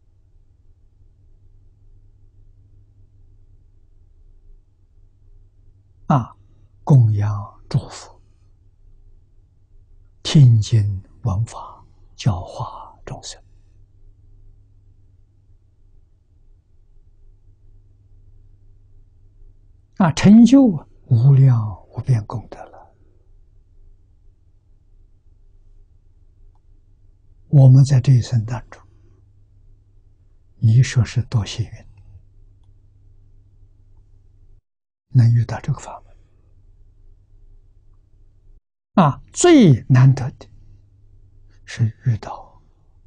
啊，供养诸佛，听经闻法，教化众生。啊，成就无量无边功德了。我们在这一生当中，你说是多幸运，能遇到这个法门。啊，最难得的是遇到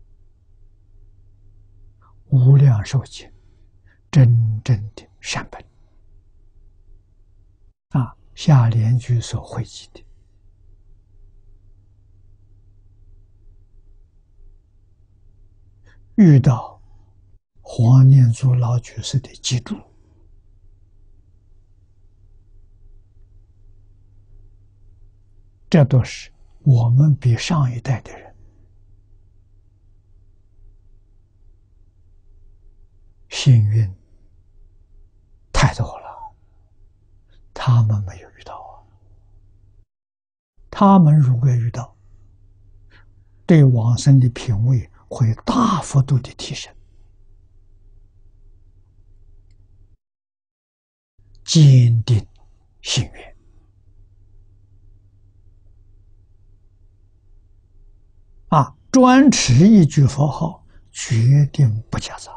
无量寿经真正的善本。啊，下联句所汇集的，遇到黄念祖老居士的记录，这都是我们比上一代的人幸运太多了。他们没有遇到啊，他们如果遇到，对往生的品位会大幅度的提升，坚定信愿。啊，专持一句佛号，决定不夹杂。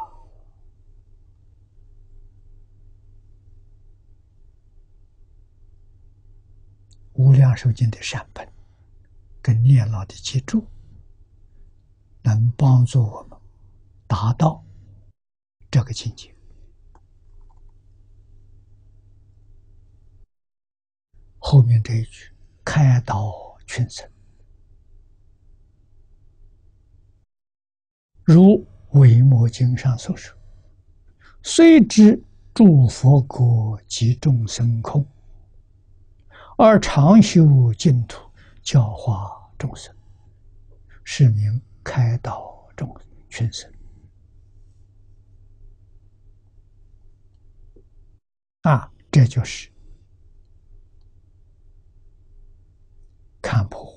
无量寿经的善本跟念老的记住，能帮助我们达到这个境界。后面这一句开导群生，如维摩经上所说：“虽知诸佛国及众生空，而常修净土，教化众生，是名开导众群生。”啊，这就是看破，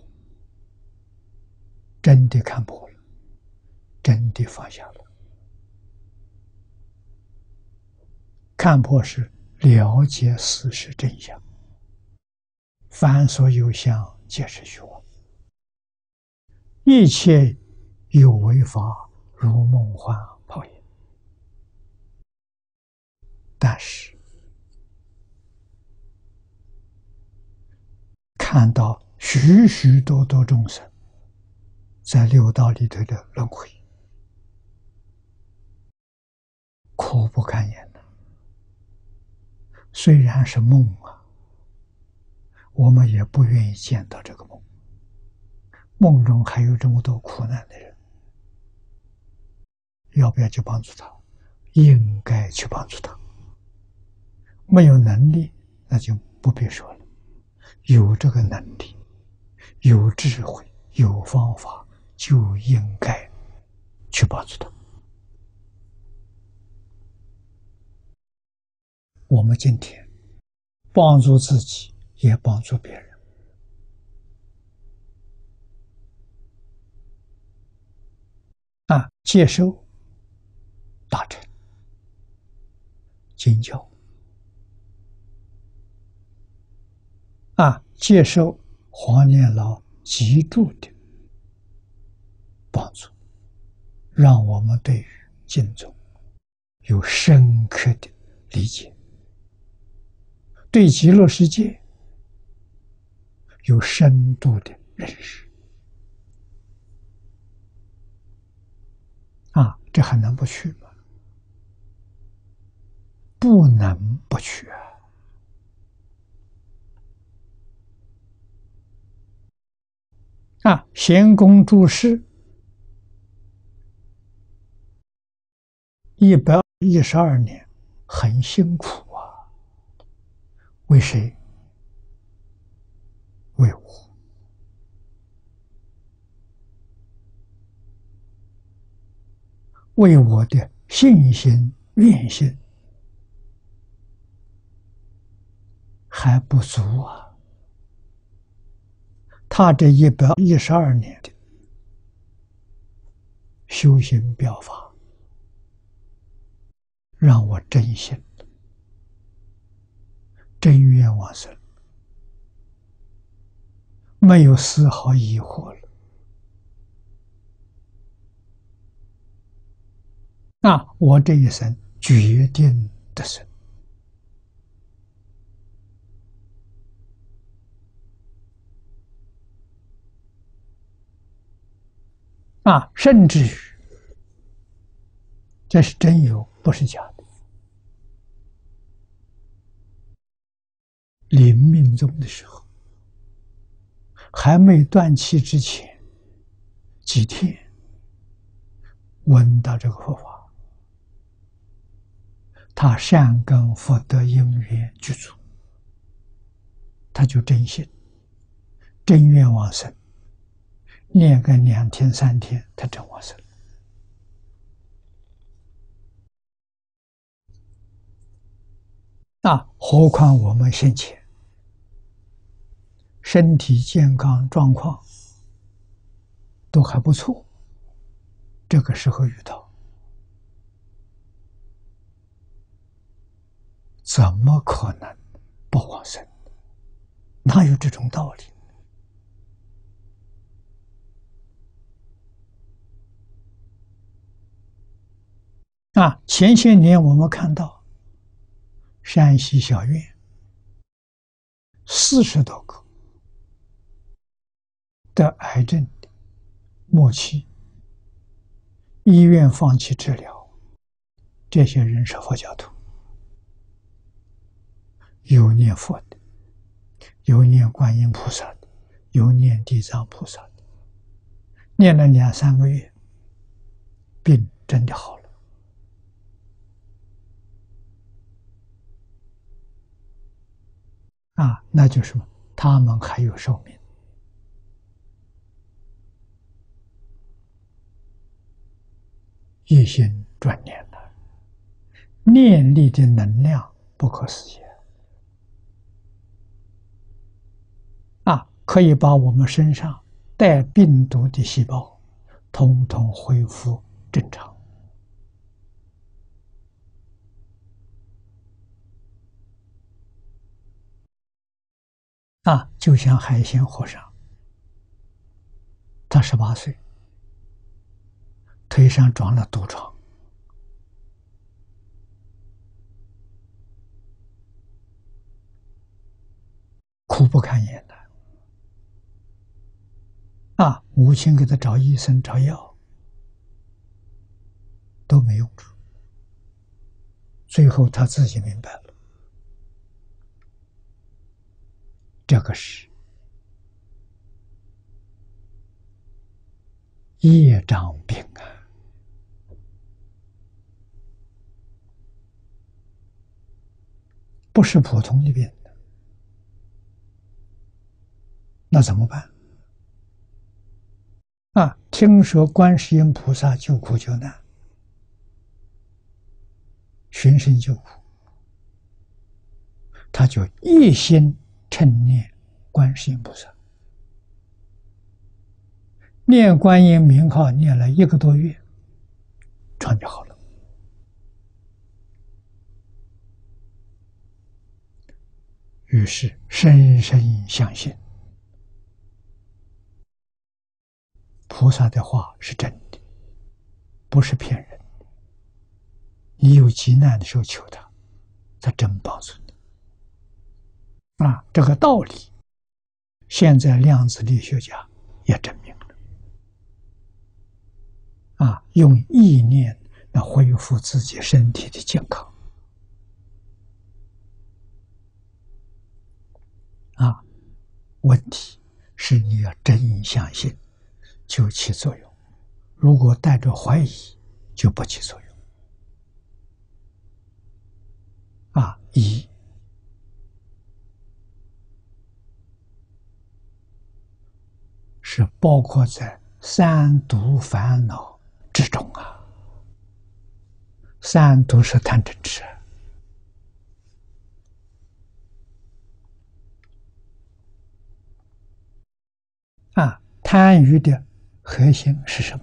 真的看破了，真的放下了。看破是了解事实真相，凡所有相，皆是虚妄，一切有为法，如梦幻泡影。 但是看到许许多多众生在六道里头的轮回，苦不堪言的。虽然是梦啊，我们也不愿意见到这个梦。梦中还有这么多苦难的人，要不要去帮助他？应该去帮助他。没有能力，那就不必说了。有这个能力，有智慧，有方法，就应该去帮助他。我们今天帮助自己，也帮助别人。啊，接受大乘经教，啊，接受黄念老脊柱的帮助，让我们对于经宗有深刻的理解，对极乐世界有深度的认识。啊，这还能不去吗？不能不去啊！啊，贤公注释一百一十二年，很辛苦啊。为谁？为我。为我的信心、愿心还不足啊！他这一百一十二年的修行表法，让我真心、真愿往生，没有丝毫疑惑了。那我这一生决定得生。啊，甚至于，这是真有，不是假的。临命终的时候，还没断气之前几天，闻到这个佛法，他善根福德因缘具足，他就真心真愿往生，念个两天三天，他真往生。啊，何况我们先前身体健康状况都还不错，这个时候遇到，怎么可能不往生？哪有这种道理？啊，前些年我们看到山西小院四十多个得癌症的末期，医院放弃治疗，这些人是佛教徒，有念佛的，有念观音菩萨的，有念地藏菩萨的，念了两三个月，病真的好了。啊，那就是什么？他们还有寿命。一心专念了，念力的能量不可思议啊！可以把我们身上带病毒的细胞统统恢复正常啊！就像海鲜和尚，他十八岁，腿上长了毒疮， 苦不堪言的。啊，母亲给他找医生找药都没用处，最后他自己明白了，这个是业障病啊，不是普通的病的，那怎么办？啊，听说观世音菩萨救苦救难，寻声救苦，他就一心称念观世音菩萨，念观音名号念了一个多月，床就好了。于是深深相信菩萨的话是真的，不是骗人的。你有急难的时候求他，他真帮助你。啊，这个道理，现在量子力学家也证明了。啊，用意念来恢复自己身体的健康。啊，问题是你要真相信，就起作用；如果带着怀疑，就不起作用。啊，疑是包括在三毒烦恼之中啊。三毒是贪嗔痴啊，贪欲的核心是什么？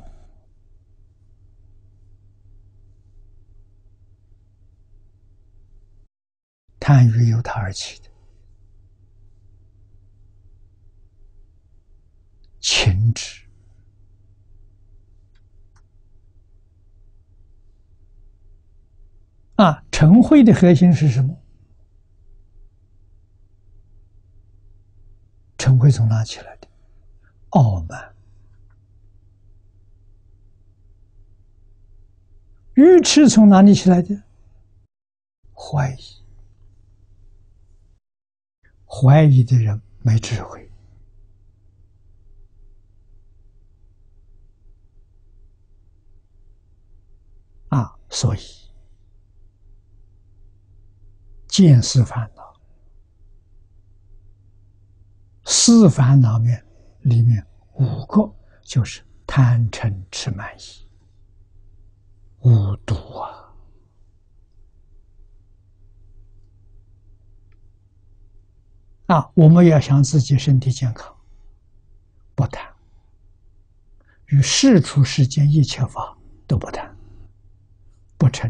贪欲由它而起的情执。啊，嗔恚的核心是什么？嗔恚从哪起来的？傲慢。愚痴从哪里起来的？怀疑。怀疑的人没智慧。啊，所以见思烦恼，思烦恼面里面五个就是贪嗔痴慢疑，五毒啊。啊，我们要想自己身体健康，不贪，与世出世间一切法都不贪，不嗔，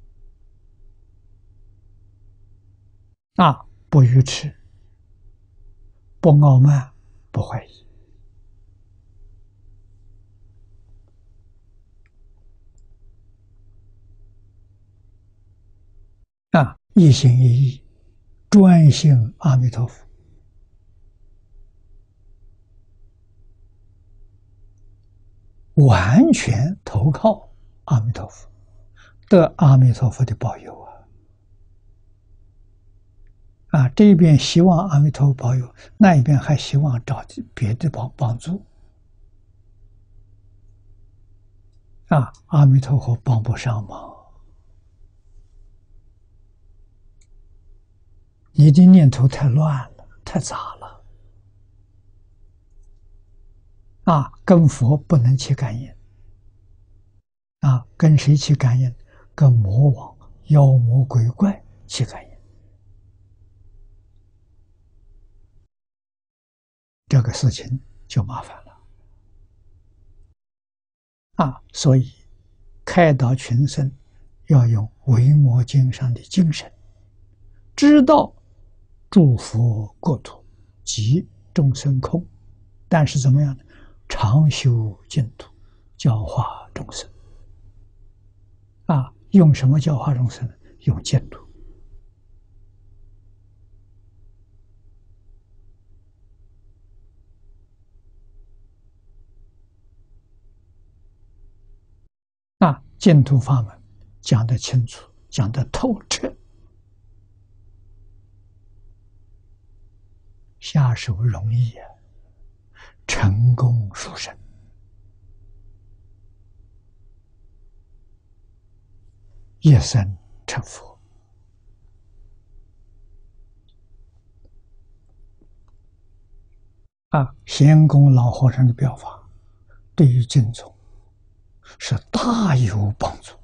啊，不愚痴，不傲慢，不怀疑。啊，一心一意，专心阿弥陀佛。完全投靠阿弥陀佛，得阿弥陀佛的保佑啊！啊，这一边希望阿弥陀佛保佑，那一边还希望找别的帮帮助。啊，阿弥陀佛帮不上忙，你的念头太乱了，太杂了。啊，跟佛不能起感应。啊，跟谁起感应？跟魔王、妖魔鬼怪起感应。这个事情就麻烦了。啊，所以开导群生要用维摩经上的精神，知道诸佛国土及众生空，但是怎么样呢？常修净土，教化众生。啊，用什么教化众生呢？用净土。 净土法门讲得清楚，讲得透彻，下手容易啊，成功殊胜。一生成佛。啊，贤公老和尚的表法，对于净宗是大有帮助。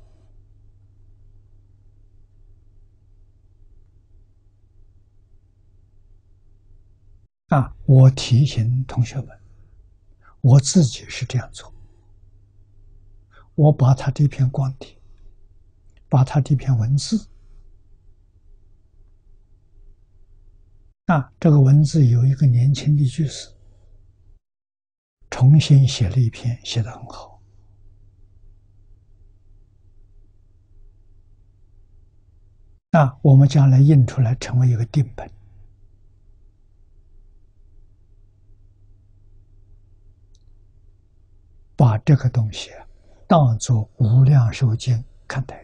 啊，我提醒同学们，我自己是这样做。我把他这篇光碟，把他这篇文字，啊，这个文字有一个年轻的居士重新写了一篇，写得很好。那我们将来印出来，成为一个定本。把这个东西当作无量寿经看待，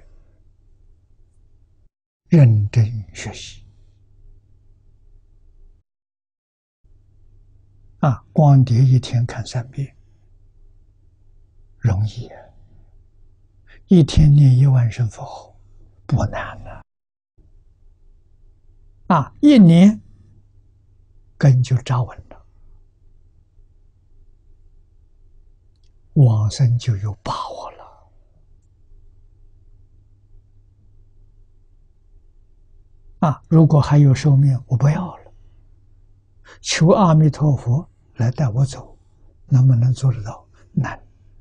认真学习。啊，光碟一天看三遍，容易啊！一天念一万声佛号，不难了。啊，一年根就扎稳了，往生就有把握了。啊，如果还有寿命，我不要了，求阿弥陀佛来带我走，能不能做得到？难。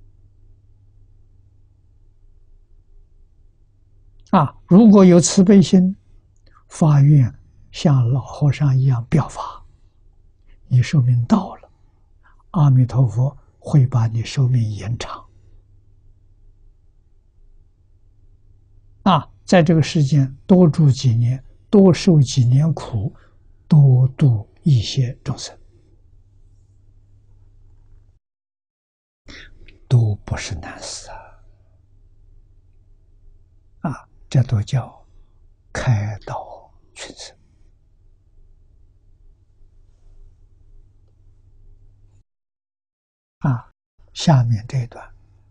啊，如果有慈悲心，发愿像老和尚一样表法，你寿命到了，阿弥陀佛会把你寿命延长。啊，在这个世间多住几年，多受几年苦，多度一些众生，都不是难事啊！啊，这都叫开导群生。啊，下面这一段，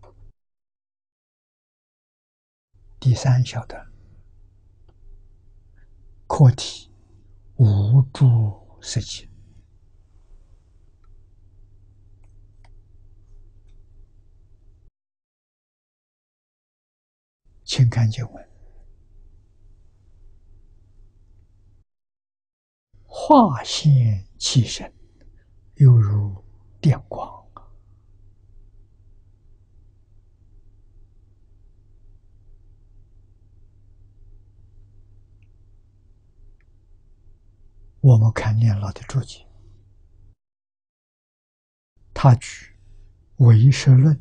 第三小段，课题无诸色界。请看经文：化现其身，犹如电光。我们看念老的注解，他举《唯识论》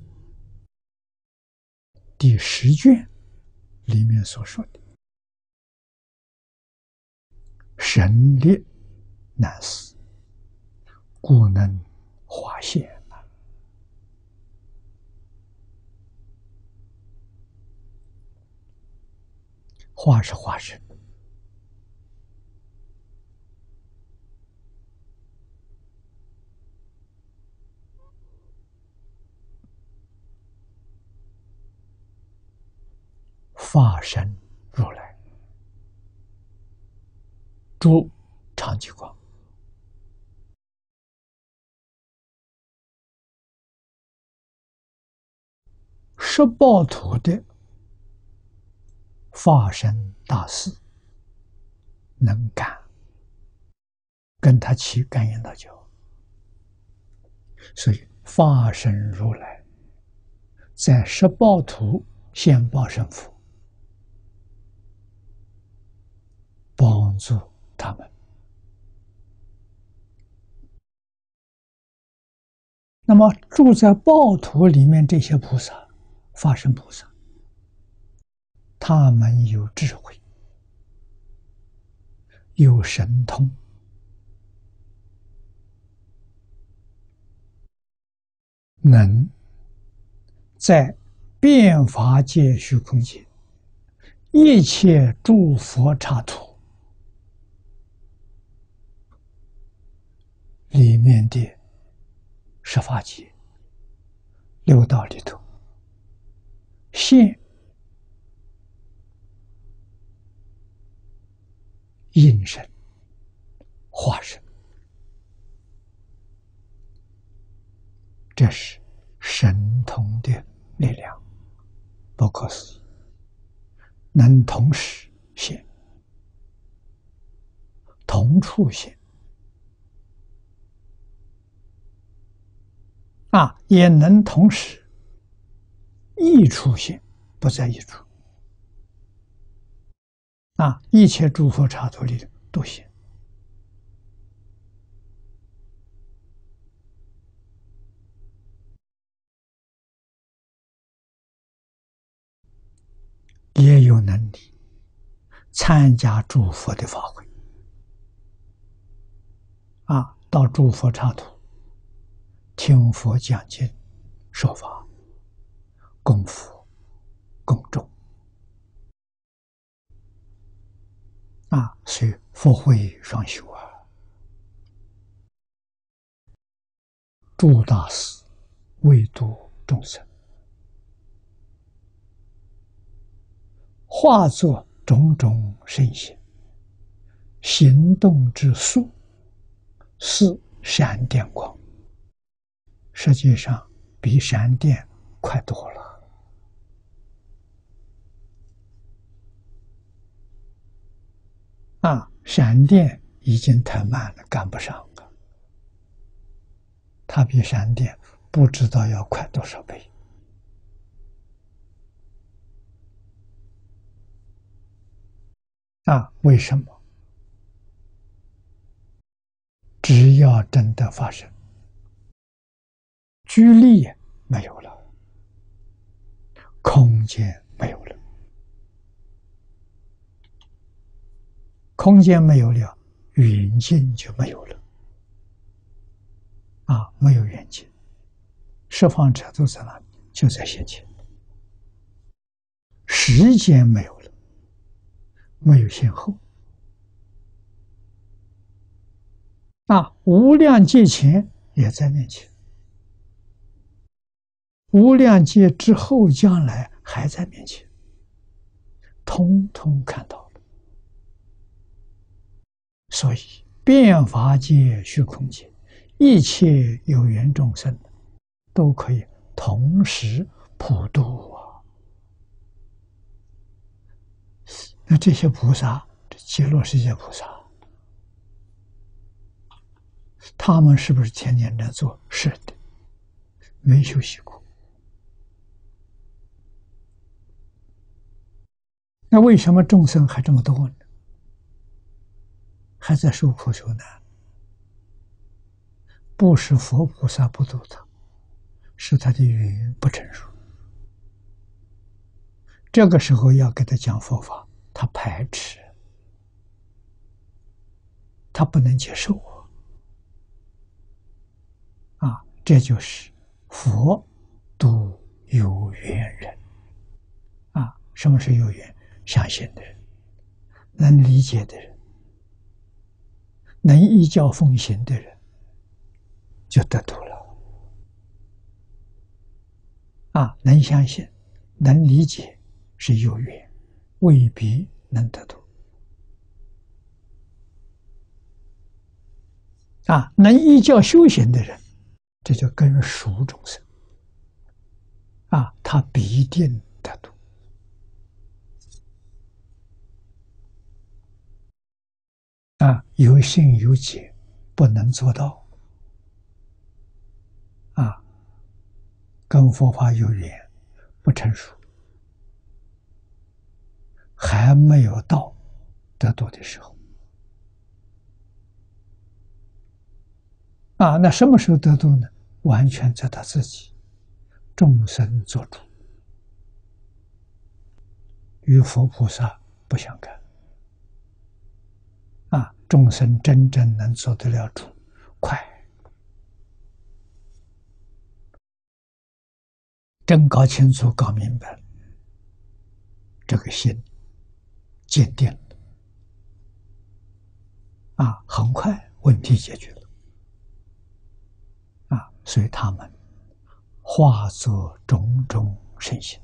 第十卷里面所说的神力难思，故能化现。化是化身，法身如来，诸常寂光。十报土的法身大士能感，跟他起感应道交，所以法身如来在十报土现报身佛，帮助他们。那么住在报土里面这些菩萨，法身菩萨，他们有智慧，有神通，能在遍法界虚空界，一切诸佛刹土里面的十法界、六道里头，现应身、化身，这是神通的力量，不可思议，能同时现、同处现啊，也能同时异处现，不在一处啊，一切诸佛刹土里都现。也有能力参加诸佛的法会啊，到诸佛刹土听佛讲经、说法、供佛、供众啊，所以佛会双修啊。诸大师为度众生，化作种种圣贤，行动之速是闪电光，实际上比闪电快多了啊！闪电已经太慢了，赶不上了，它比闪电不知道要快多少倍啊！为什么？只要真的发生，距离没有了，空间没有了，空间没有了，远近就没有了啊！没有远近，十方者都在那里，就在现前。时间没有了，没有先后啊！无量界前也在面前，无量界之后将来还在面前，通通看到了。所以遍法界、虚空界，一切有缘众生都可以同时普度啊！那这些菩萨，这极乐世界菩萨，他们是不是天天在做？是的，没休息过。那为什么众生还这么多呢？还在受苦受难？不是佛菩萨不度他，是他的缘不成熟。这个时候要给他讲佛法，他排斥，他不能接受啊！这就是佛度有缘人啊！什么是有缘？相信的人，能理解的人，能依教奉行的人，就得度了啊！能相信，能理解是有缘，未必能得度啊！能依教修行的人，这叫根熟众生啊，他必定得度啊！有信有解不能做到啊，跟佛法有缘不成熟，还没有到得度的时候啊。那什么时候得度呢？完全在他自己，众生做主，与佛菩萨不相干啊。众生真正能做得了主，快真搞清楚、搞明白了，这个心坚定了啊，很快问题解决了啊，所以他们化作种种圣行。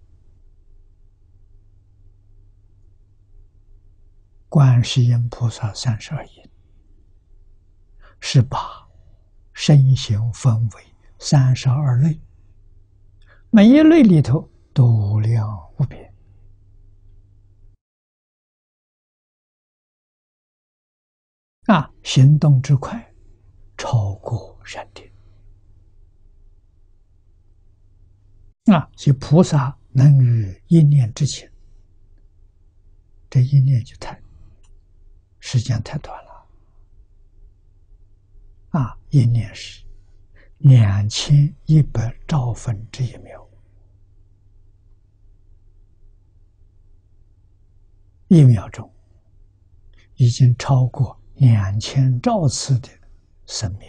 观世音菩萨三十二应，是把身行分为三十二类，每一类里头都无量无边。啊，行动之快，超过闪电。啊，所以菩萨能于一念之前，这一念就太时间太短了。啊，一念是两千一百兆分之一秒，一秒钟已经超过两千兆次的生灭。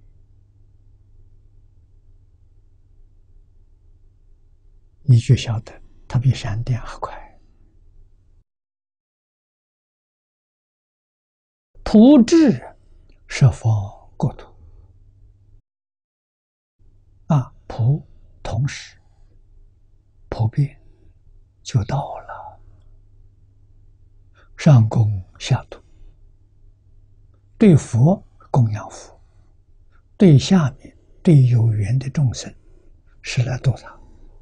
你就晓得它比闪电还快。普智十方国土啊，普同时普遍就到了，上供下度，对佛供养佛，对下面对有缘的众生是来度他，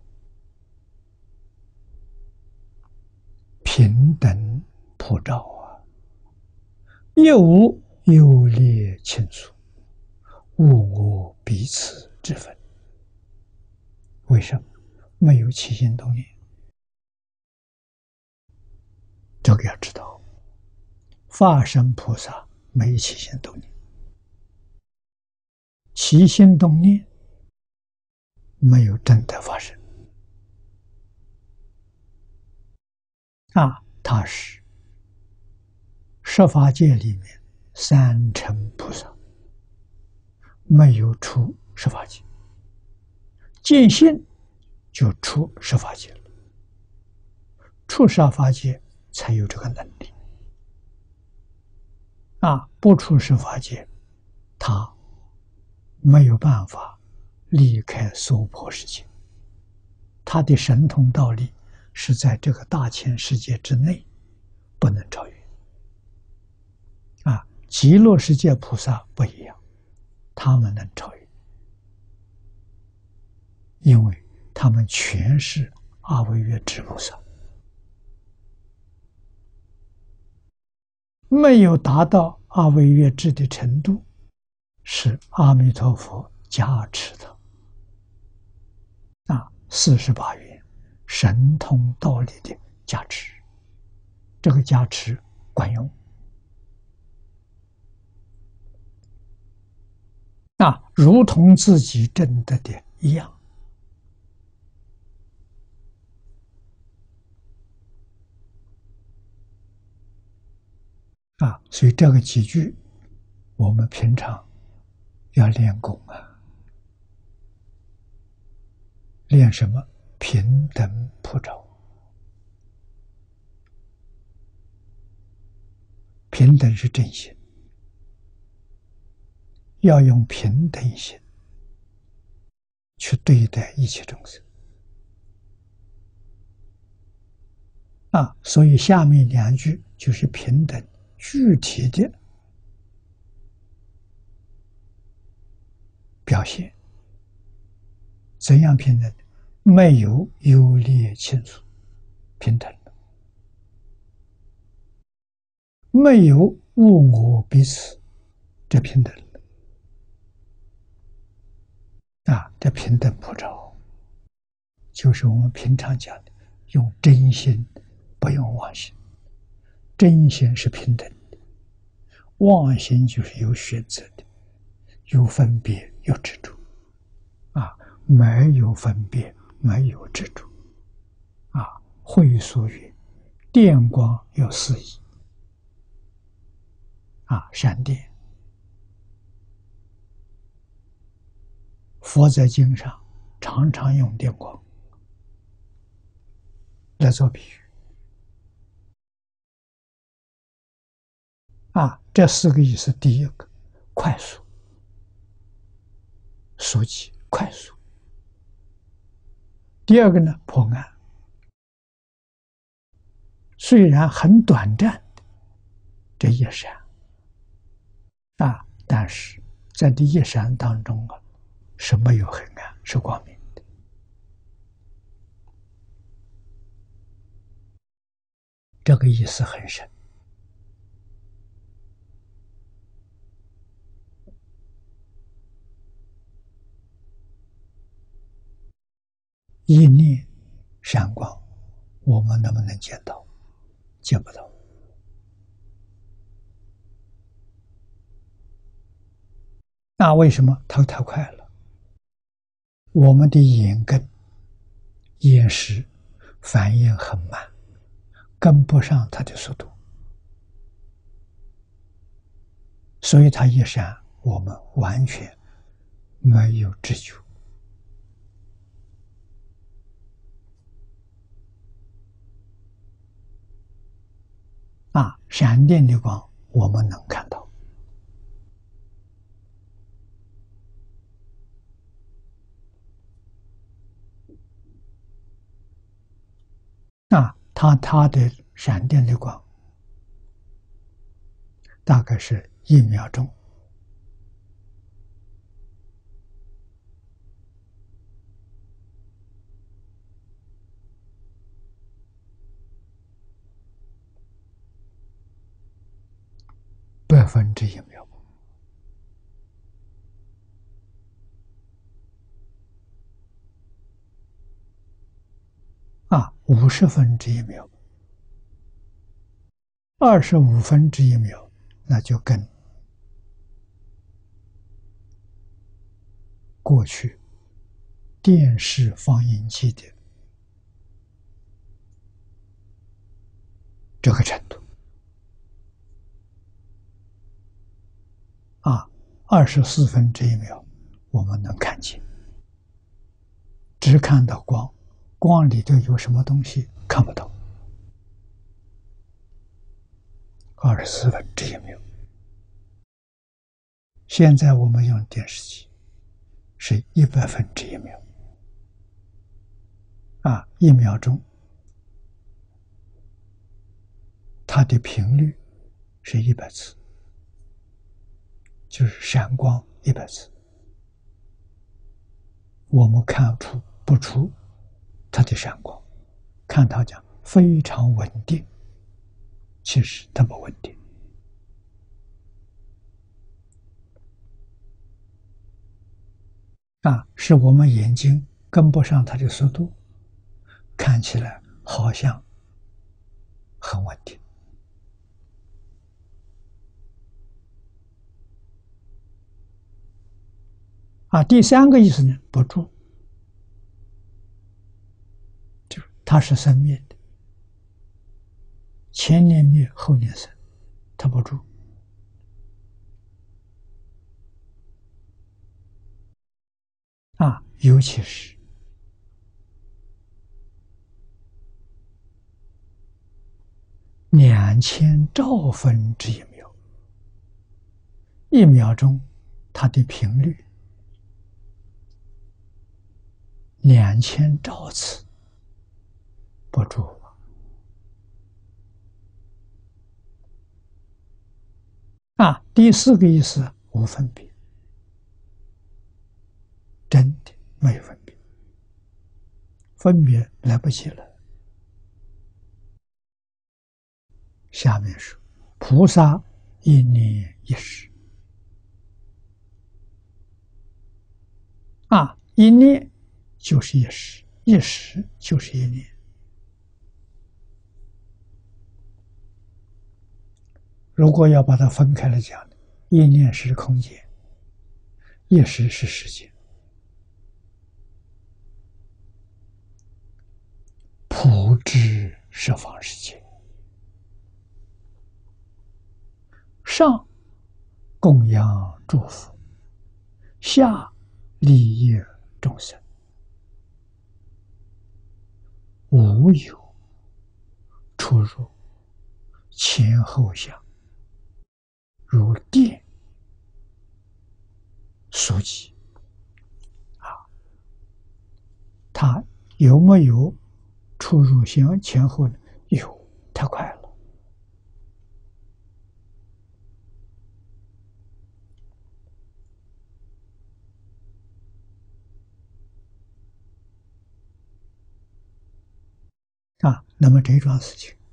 平等普照啊，亦无优劣亲疏，无我彼此之分。为什么？没有起心动念。这个要知道，法身菩萨没有起心动念，起心动念没有真的发生啊，他是十法界里面三乘菩萨，没有出十法界，见性就出十法界了，出十法界才有这个能力啊！不出十法界，他没有办法离开娑婆世界，他的神通道力是在这个大千世界之内，不能超越。啊，极乐世界菩萨不一样，他们能超越，因为他们全是阿惟越致菩萨，没有达到阿惟越致的程度，是阿弥陀佛加持的。啊，四十八愿神通道力的加持，这个加持管用。啊，如同自己证得的一样。啊，所以这个几句，我们平常要练功啊，练什么？平等普照。平等是正心，要用平等心去对待一切众生。啊，所以下面两句就是平等具体的表现。怎样平等？没有优劣亲疏，平等了；没有物我彼此，这平等了。啊，这平等普照，就是我们平常讲的，用真心，不用妄心。真心是平等的，妄心就是有选择的，有分别，有执着。啊，没有分别，没有执着。啊，会所云：电光有四翼。啊，闪电。佛在经上常常用电光。 来做比喻。啊，这四个意思，第一个快速，速记快速；第二个呢，破案，虽然很短暂的这一闪啊，但是在这一闪当中啊，是没有黑暗，是光明的。这个意思很深。一念闪光，我们能不能见到？见不到。那为什么它太快了？我们的眼根、眼识反应很慢，跟不上它的速度，所以它一闪，我们完全没有知觉。啊，闪电的光我们能看到。啊，它它的闪电的光大概是一秒钟，百分之一秒。啊，五十分之一秒，二十五分之一秒，那就跟过去电视放映机的这个程度。啊，二十四分之一秒，我们能看见，只看到光，光里头有什么东西看不到。二十四分之一秒。现在我们用电视机是一百分之一秒。啊，一秒钟，它的频率是一百次，就是闪光一百次。我们看出不出它的闪光，看它讲非常稳定，其实它不稳定。啊，是我们眼睛跟不上它的速度，看起来好像很稳定。啊，第三个意思呢，不住，就是它是生灭的，前年灭后年生，它不住。啊，尤其是两千兆分之一秒，一秒钟它的频率两千兆次，不住。啊，第四个意思无分别，真的没有分别，分别来不及了。下面说，菩萨一念一时。啊，一念就是一时，一时就是一念。如果要把它分开来讲，一念是空间，一时是时间。普知十方世界，上供养诸佛，下利益众生，无有出入前后相，如电速记啊，它有没有出入相前后呢？有，太快了。啊，那么这桩事情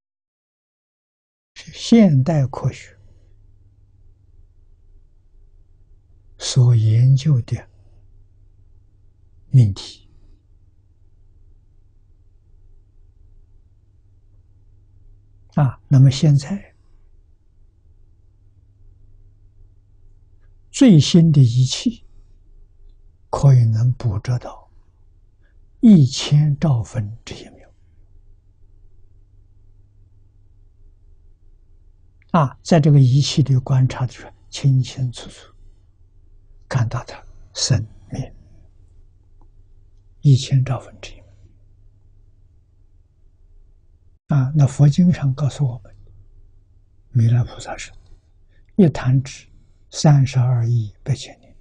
是现代科学所研究的命题啊。那么现在最新的仪器可以能捕捉到一千兆分之一秒啊，在这个仪器里观察的时候，清清楚楚看到它生灭一千兆分之一秒啊。那佛经上告诉我们，弥勒菩萨说：“一弹指三十二亿八千年。”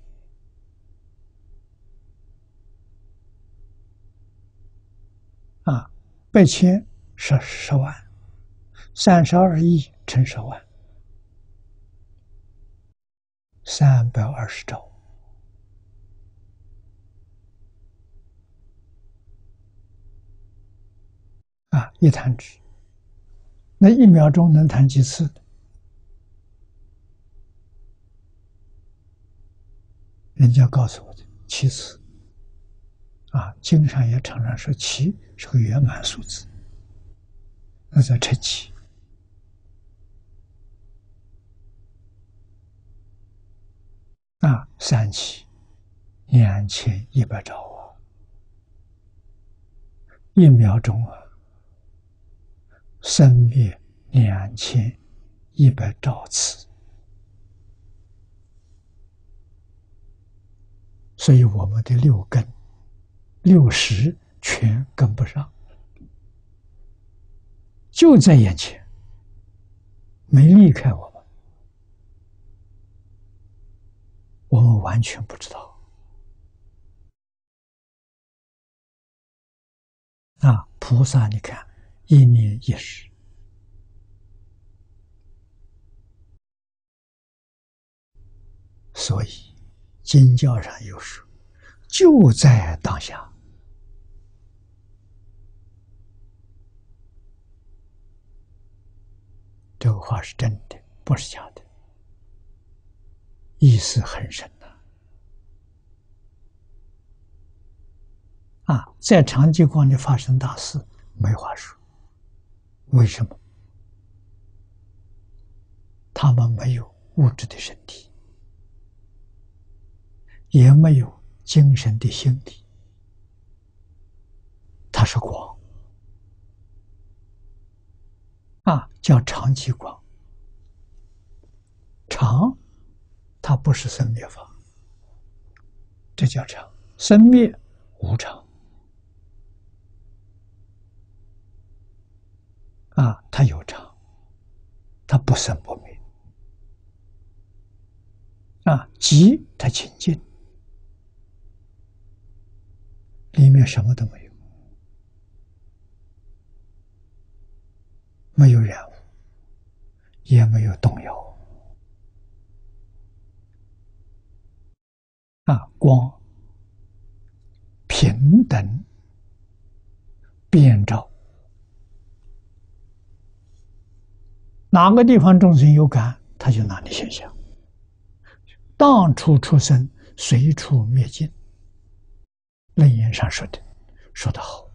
啊，八千是十万，三十二亿乘十万，三百二十兆。啊，一弹指，那一秒钟能弹几次？人家告诉我的七次。啊，经上也常常说七是个圆满数字，那叫称七。啊，三七两千一百兆啊，一秒钟啊，生灭两千一百兆次。所以我们的六根、六识全跟不上，就在眼前，没离开我们，我们完全不知道。啊，菩萨，你看，一念一时，所以经教上有说，就在当下。这个话是真的，不是假的，意思很深呐。啊，在长吉光里发生大事，没话说。为什么？他们没有物质的身体，也没有精神的心理，它是光啊，叫长吉光。常，它不是生灭法，这叫常。生灭无常啊，它有常，它不生不灭啊。寂，它清净，里面什么都没有，没有染污，也没有动摇啊。光平等遍照，哪个地方众生有感，他就哪里现象。当处出生，随处灭尽。楞严上说的，说得好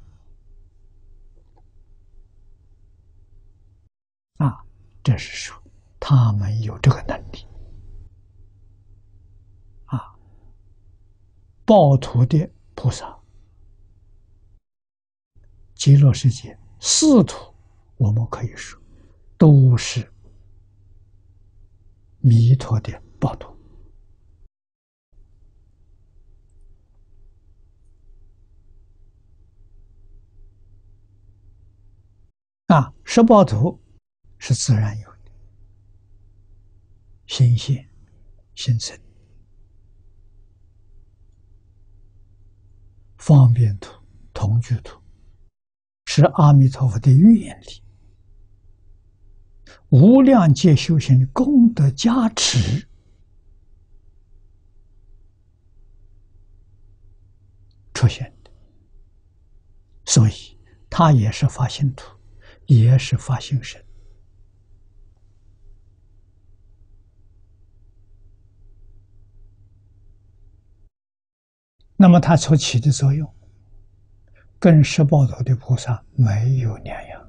啊！这是说他们有这个能力啊。报土的菩萨，极乐世界四土，我们可以说都是弥陀的报土啊，十报图是自然有的，心现、心生。方便图、同居图是阿弥陀佛的愿力，无量劫修行的功德加持，出现的，所以它也是发心图，也是发心身。那么它所起的作用，跟十报图的菩萨没有两样。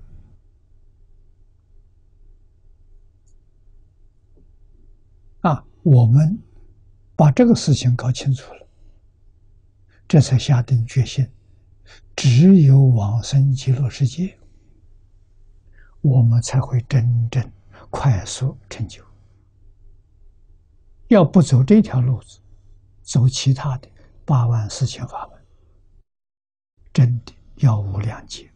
啊，我们把这个事情搞清楚了，这才下定决心，只有往生极乐世界，我们才会真正快速成就。要不走这条路子，走其他的八万四千法门，真的要无量劫。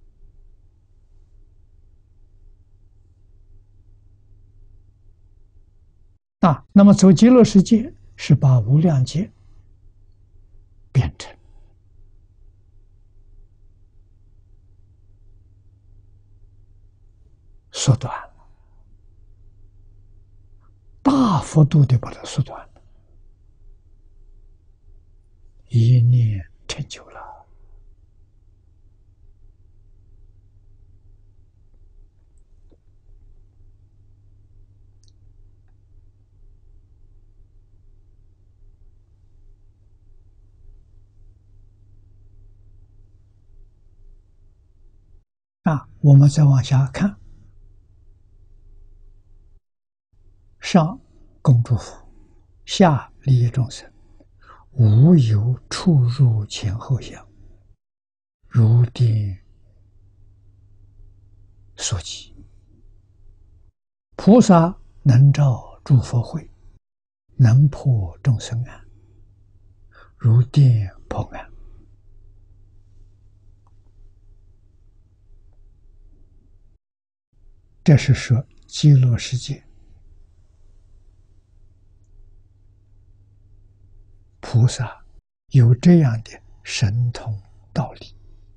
啊，那么走极乐世界是把无量劫变成缩短了，大幅度的把它缩短了，一念成就了。啊，我们再往下看，上供诸佛，下利益众生，无有出入前后相，如电所及。菩萨能照诸佛慧，能破众生暗，如电破暗。这是说极乐世界菩萨有这样的神通道理。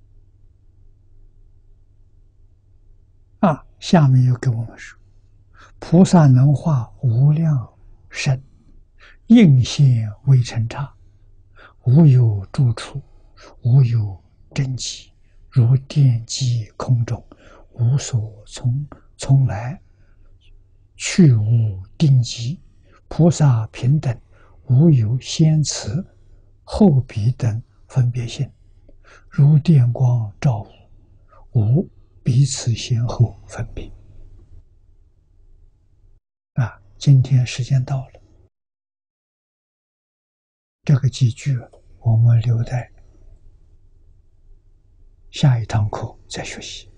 啊，下面又跟我们说，菩萨能化无量身，应现微尘刹，无有住处，无有真迹，如电击空中，无所从从来，去无定极。菩萨平等，无有先此后彼等分别性，如电光照物，无彼此先后分别。啊，今天时间到了，这个几句我们留在下一堂课再学习。